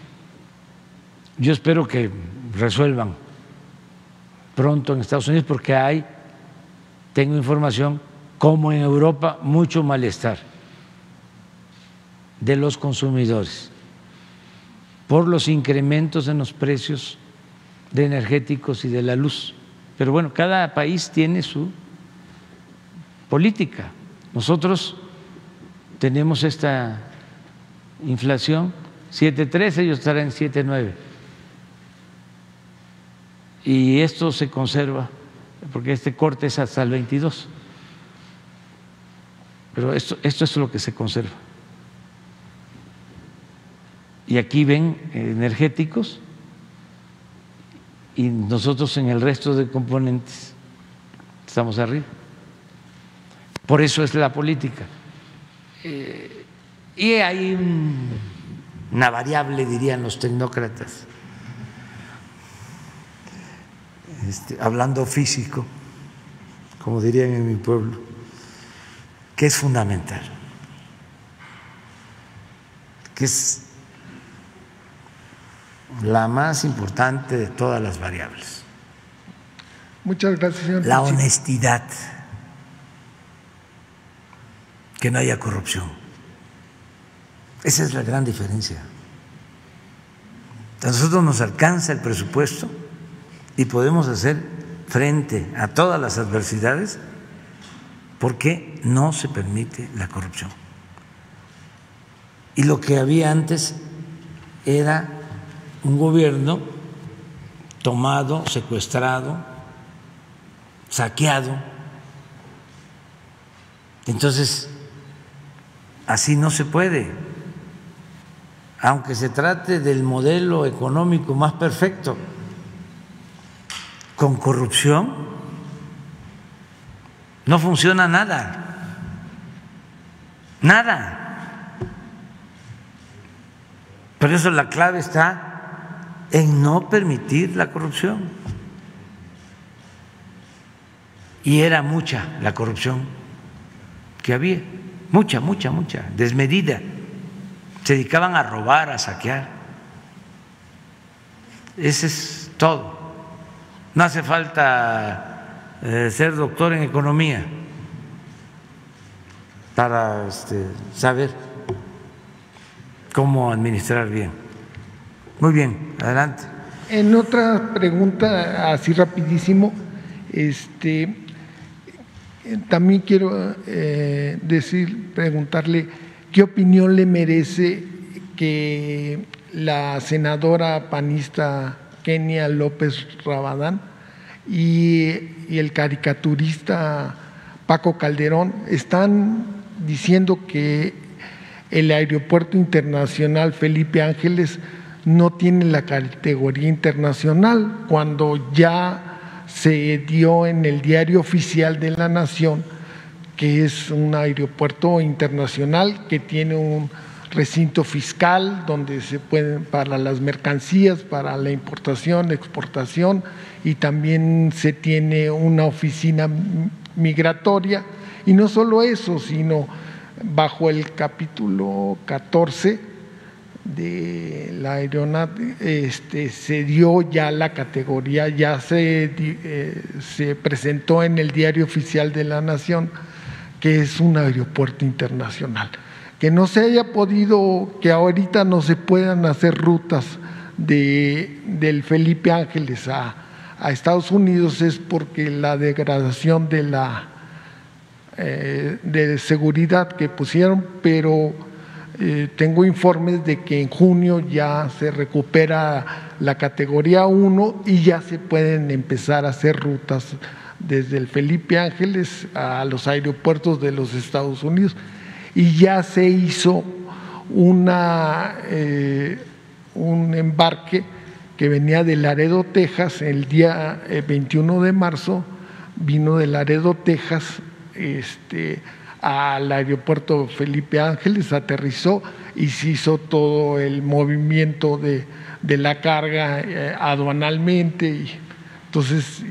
yo espero que resuelvan pronto en Estados Unidos, porque tengo información, como en Europa, mucho malestar de los consumidores por los incrementos en los precios de energéticos y de la luz. Pero bueno, cada país tiene su política. Nosotros tenemos esta inflación 7.3, ellos estarán en 7.9. Y esto se conserva porque este corte es hasta el 22. Pero esto es lo que se conserva. Y aquí ven energéticos y nosotros en el resto de componentes estamos arriba. Por eso es la política. Y hay una variable, dirían los tecnócratas, hablando físico, como dirían en mi pueblo, que es fundamental, que es la más importante de todas las variables. Muchas gracias, señor. La honestidad, que no haya corrupción. Esa es la gran diferencia. A nosotros nos alcanza el presupuesto y podemos hacer frente a todas las adversidades porque no se permite la corrupción. Y lo que había antes era un gobierno tomado, secuestrado, saqueado. Entonces, así no se puede. Aunque se trate del modelo económico más perfecto, con corrupción no funciona nada, nada. Por eso la clave está en no permitir la corrupción. Y era mucha la corrupción que había, mucha, desmedida. Se dedicaban a robar, a saquear. Ese es todo. No hace falta ser doctor en economía para saber cómo administrar bien. Muy bien, adelante. En otra pregunta, así rapidísimo, también quiero preguntarle qué opinión le merece que la senadora panista Kenia López Rabadán y el caricaturista Paco Calderón están diciendo que el Aeropuerto Internacional Felipe Ángeles no tiene la categoría internacional, cuando ya se dio en el Diario Oficial de la Nación que es un aeropuerto internacional que tiene un recinto fiscal donde se pueden para las mercancías, para la importación, exportación, y también se tiene una oficina migratoria. Y no solo eso, sino bajo el capítulo 14 de la aeronave se dio ya la categoría, ya se presentó en el Diario Oficial de la Nación que es un aeropuerto internacional. Que no se haya podido, que ahorita no se puedan hacer rutas del Felipe Ángeles a Estados Unidos es porque la degradación de seguridad que pusieron, pero tengo informes de que en junio ya se recupera la categoría 1 y ya se pueden empezar a hacer rutas desde el Felipe Ángeles a los aeropuertos de los Estados Unidos, y ya se hizo un embarque que venía de Laredo, Texas. El día 21 de marzo vino de Laredo, Texas, al aeropuerto Felipe Ángeles, aterrizó y se hizo todo el movimiento de la carga aduanalmente, y entonces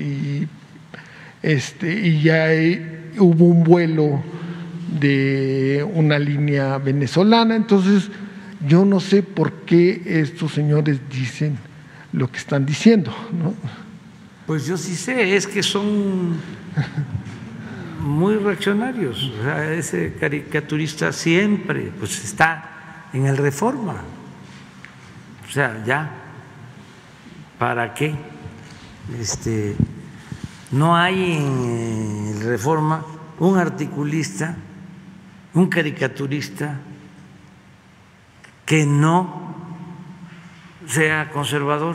y ya hubo un vuelo de una línea venezolana. Entonces yo no sé por qué estos señores dicen lo que están diciendo, ¿no? Pues yo sí sé, es que son muy reaccionarios. O sea, ese caricaturista siempre pues está en el Reforma. O sea, ya, ¿para qué? No hay en el Reforma un articulista, un caricaturista que no sea conservador.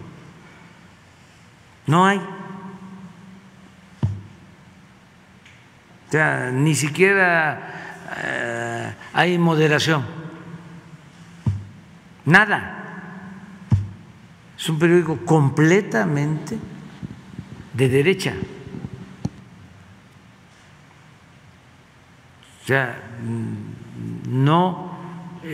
No hay. O sea, ni siquiera hay moderación. Nada. Es un periódico completamente de derecha. O sea, no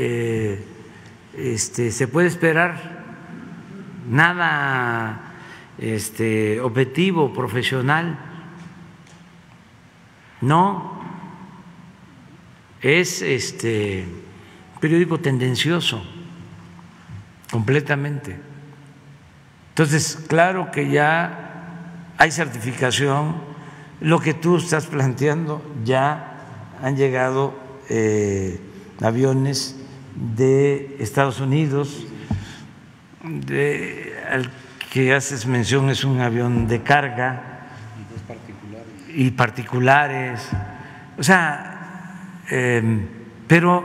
se puede esperar nada objetivo, profesional. No, es periódico tendencioso, completamente. Entonces, claro que ya hay certificación, lo que tú estás planteando, ya han llegado aviones de Estados Unidos, al que haces mención es un avión de carga y particulares, o sea, pero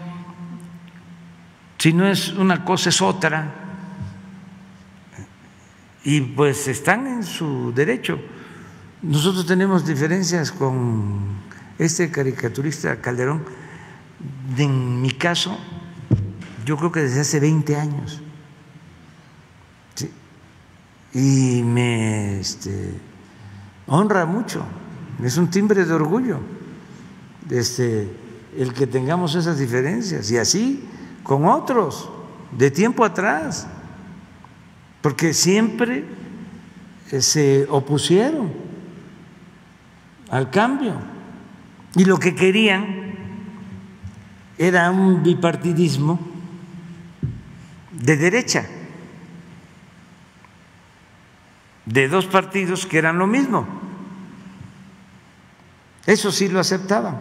si no es una cosa es otra, y pues están en su derecho. Nosotros tenemos diferencias con este caricaturista Calderón, en mi caso, yo creo que desde hace 20 años. ¿Sí? Y me honra mucho, es un timbre de orgullo el que tengamos esas diferencias, y así con otros de tiempo atrás, porque siempre se opusieron al cambio y lo que querían era un bipartidismo de derecha, de dos partidos que eran lo mismo. Eso sí lo aceptaban.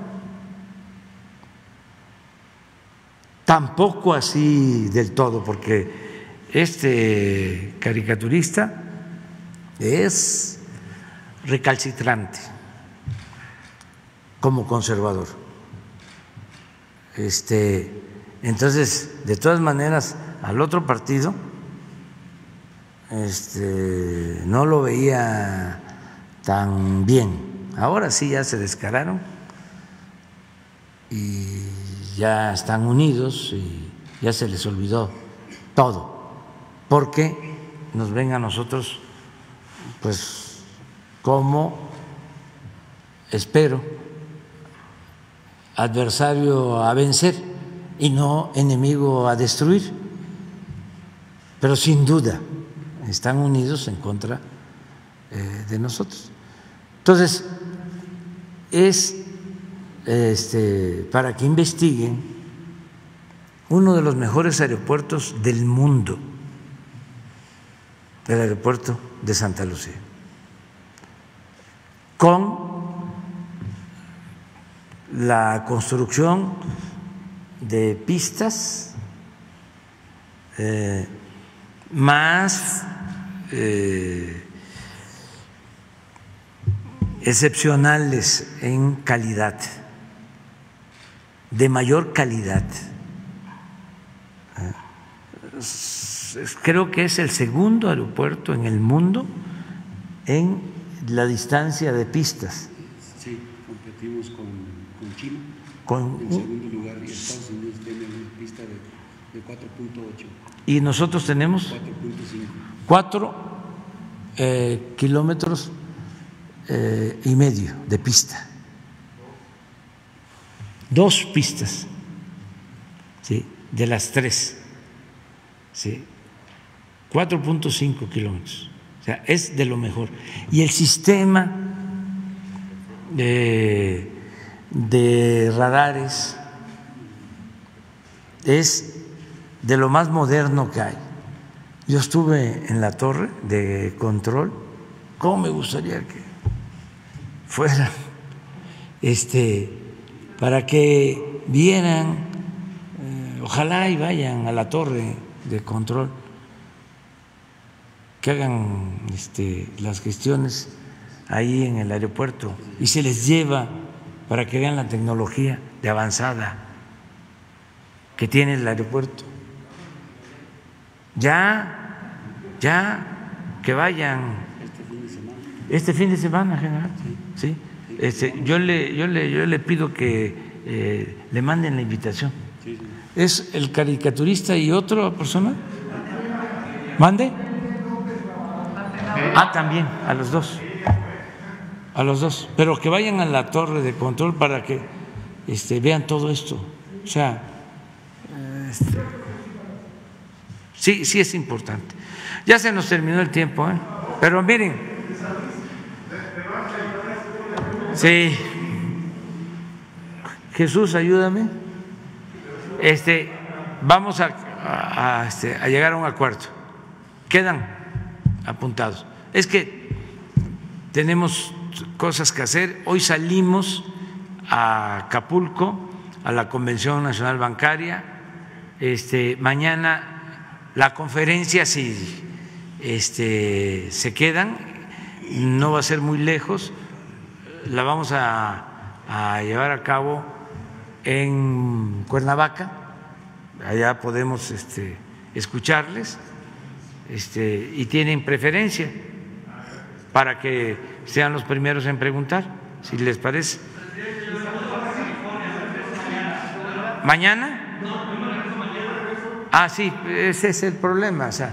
Tampoco así del todo, porque este caricaturista es recalcitrante como conservador. Entonces, de todas maneras, al otro partido no lo veía tan bien. Ahora sí ya se descararon y ya están unidos y ya se les olvidó todo, porque nos ven a nosotros pues como, espero, adversario a vencer y no enemigo a destruir, pero sin duda están unidos en contra de nosotros. Entonces, es para que investiguen uno de los mejores aeropuertos del mundo, el aeropuerto de Santa Lucía, con la construcción de pistas más excepcionales en calidad, de mayor calidad. Creo que es el segundo aeropuerto en el mundo en la distancia de pistas. Sí, competimos con China en segundo lugar, y Estados Unidos tiene una pista de 4.8. Y nosotros tenemos 4.5. 4 kilómetros y medio de pista. 2 pistas, ¿sí?, de las 3, ¿sí? 4.5 kilómetros. O sea, es de lo mejor. Y el sistema de radares es de lo más moderno que hay. Yo estuve en la torre de control. ¿Cómo me gustaría que fuera para que vieran, ojalá y vayan a la torre de control, que hagan las gestiones ahí en el aeropuerto y se les lleva para que vean la tecnología de avanzada que tiene el aeropuerto. Ya, que vayan este fin de semana, general. Sí. Yo le pido que le manden la invitación. ¿Es el caricaturista y otra persona? ¿Mande? También, a los dos. A los dos. Pero que vayan a la torre de control para que vean todo esto. O sea, sí es importante. Ya se nos terminó el tiempo, Pero miren, sí, Jesús, ayúdame. Vamos a llegar a un acuerdo. Quedan apuntados. Es que tenemos cosas que hacer. Hoy salimos a Acapulco, a la Convención Nacional Bancaria. Mañana la conferencia, si se quedan, no va a ser muy lejos, la vamos a llevar a cabo en Cuernavaca, allá podemos escucharles, y tienen preferencia para que sean los primeros en preguntar, si les parece. ¿Mañana? Ah, sí, ese es el problema. O sea,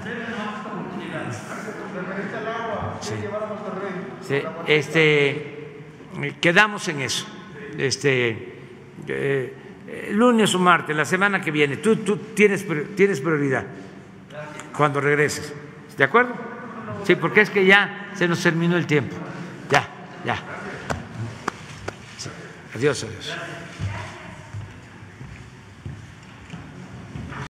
quedamos en eso. Lunes o martes, la semana que viene, tú tienes prioridad cuando regreses. ¿De acuerdo? Sí, porque es que ya se nos terminó el tiempo. Ya. Sí. Adiós.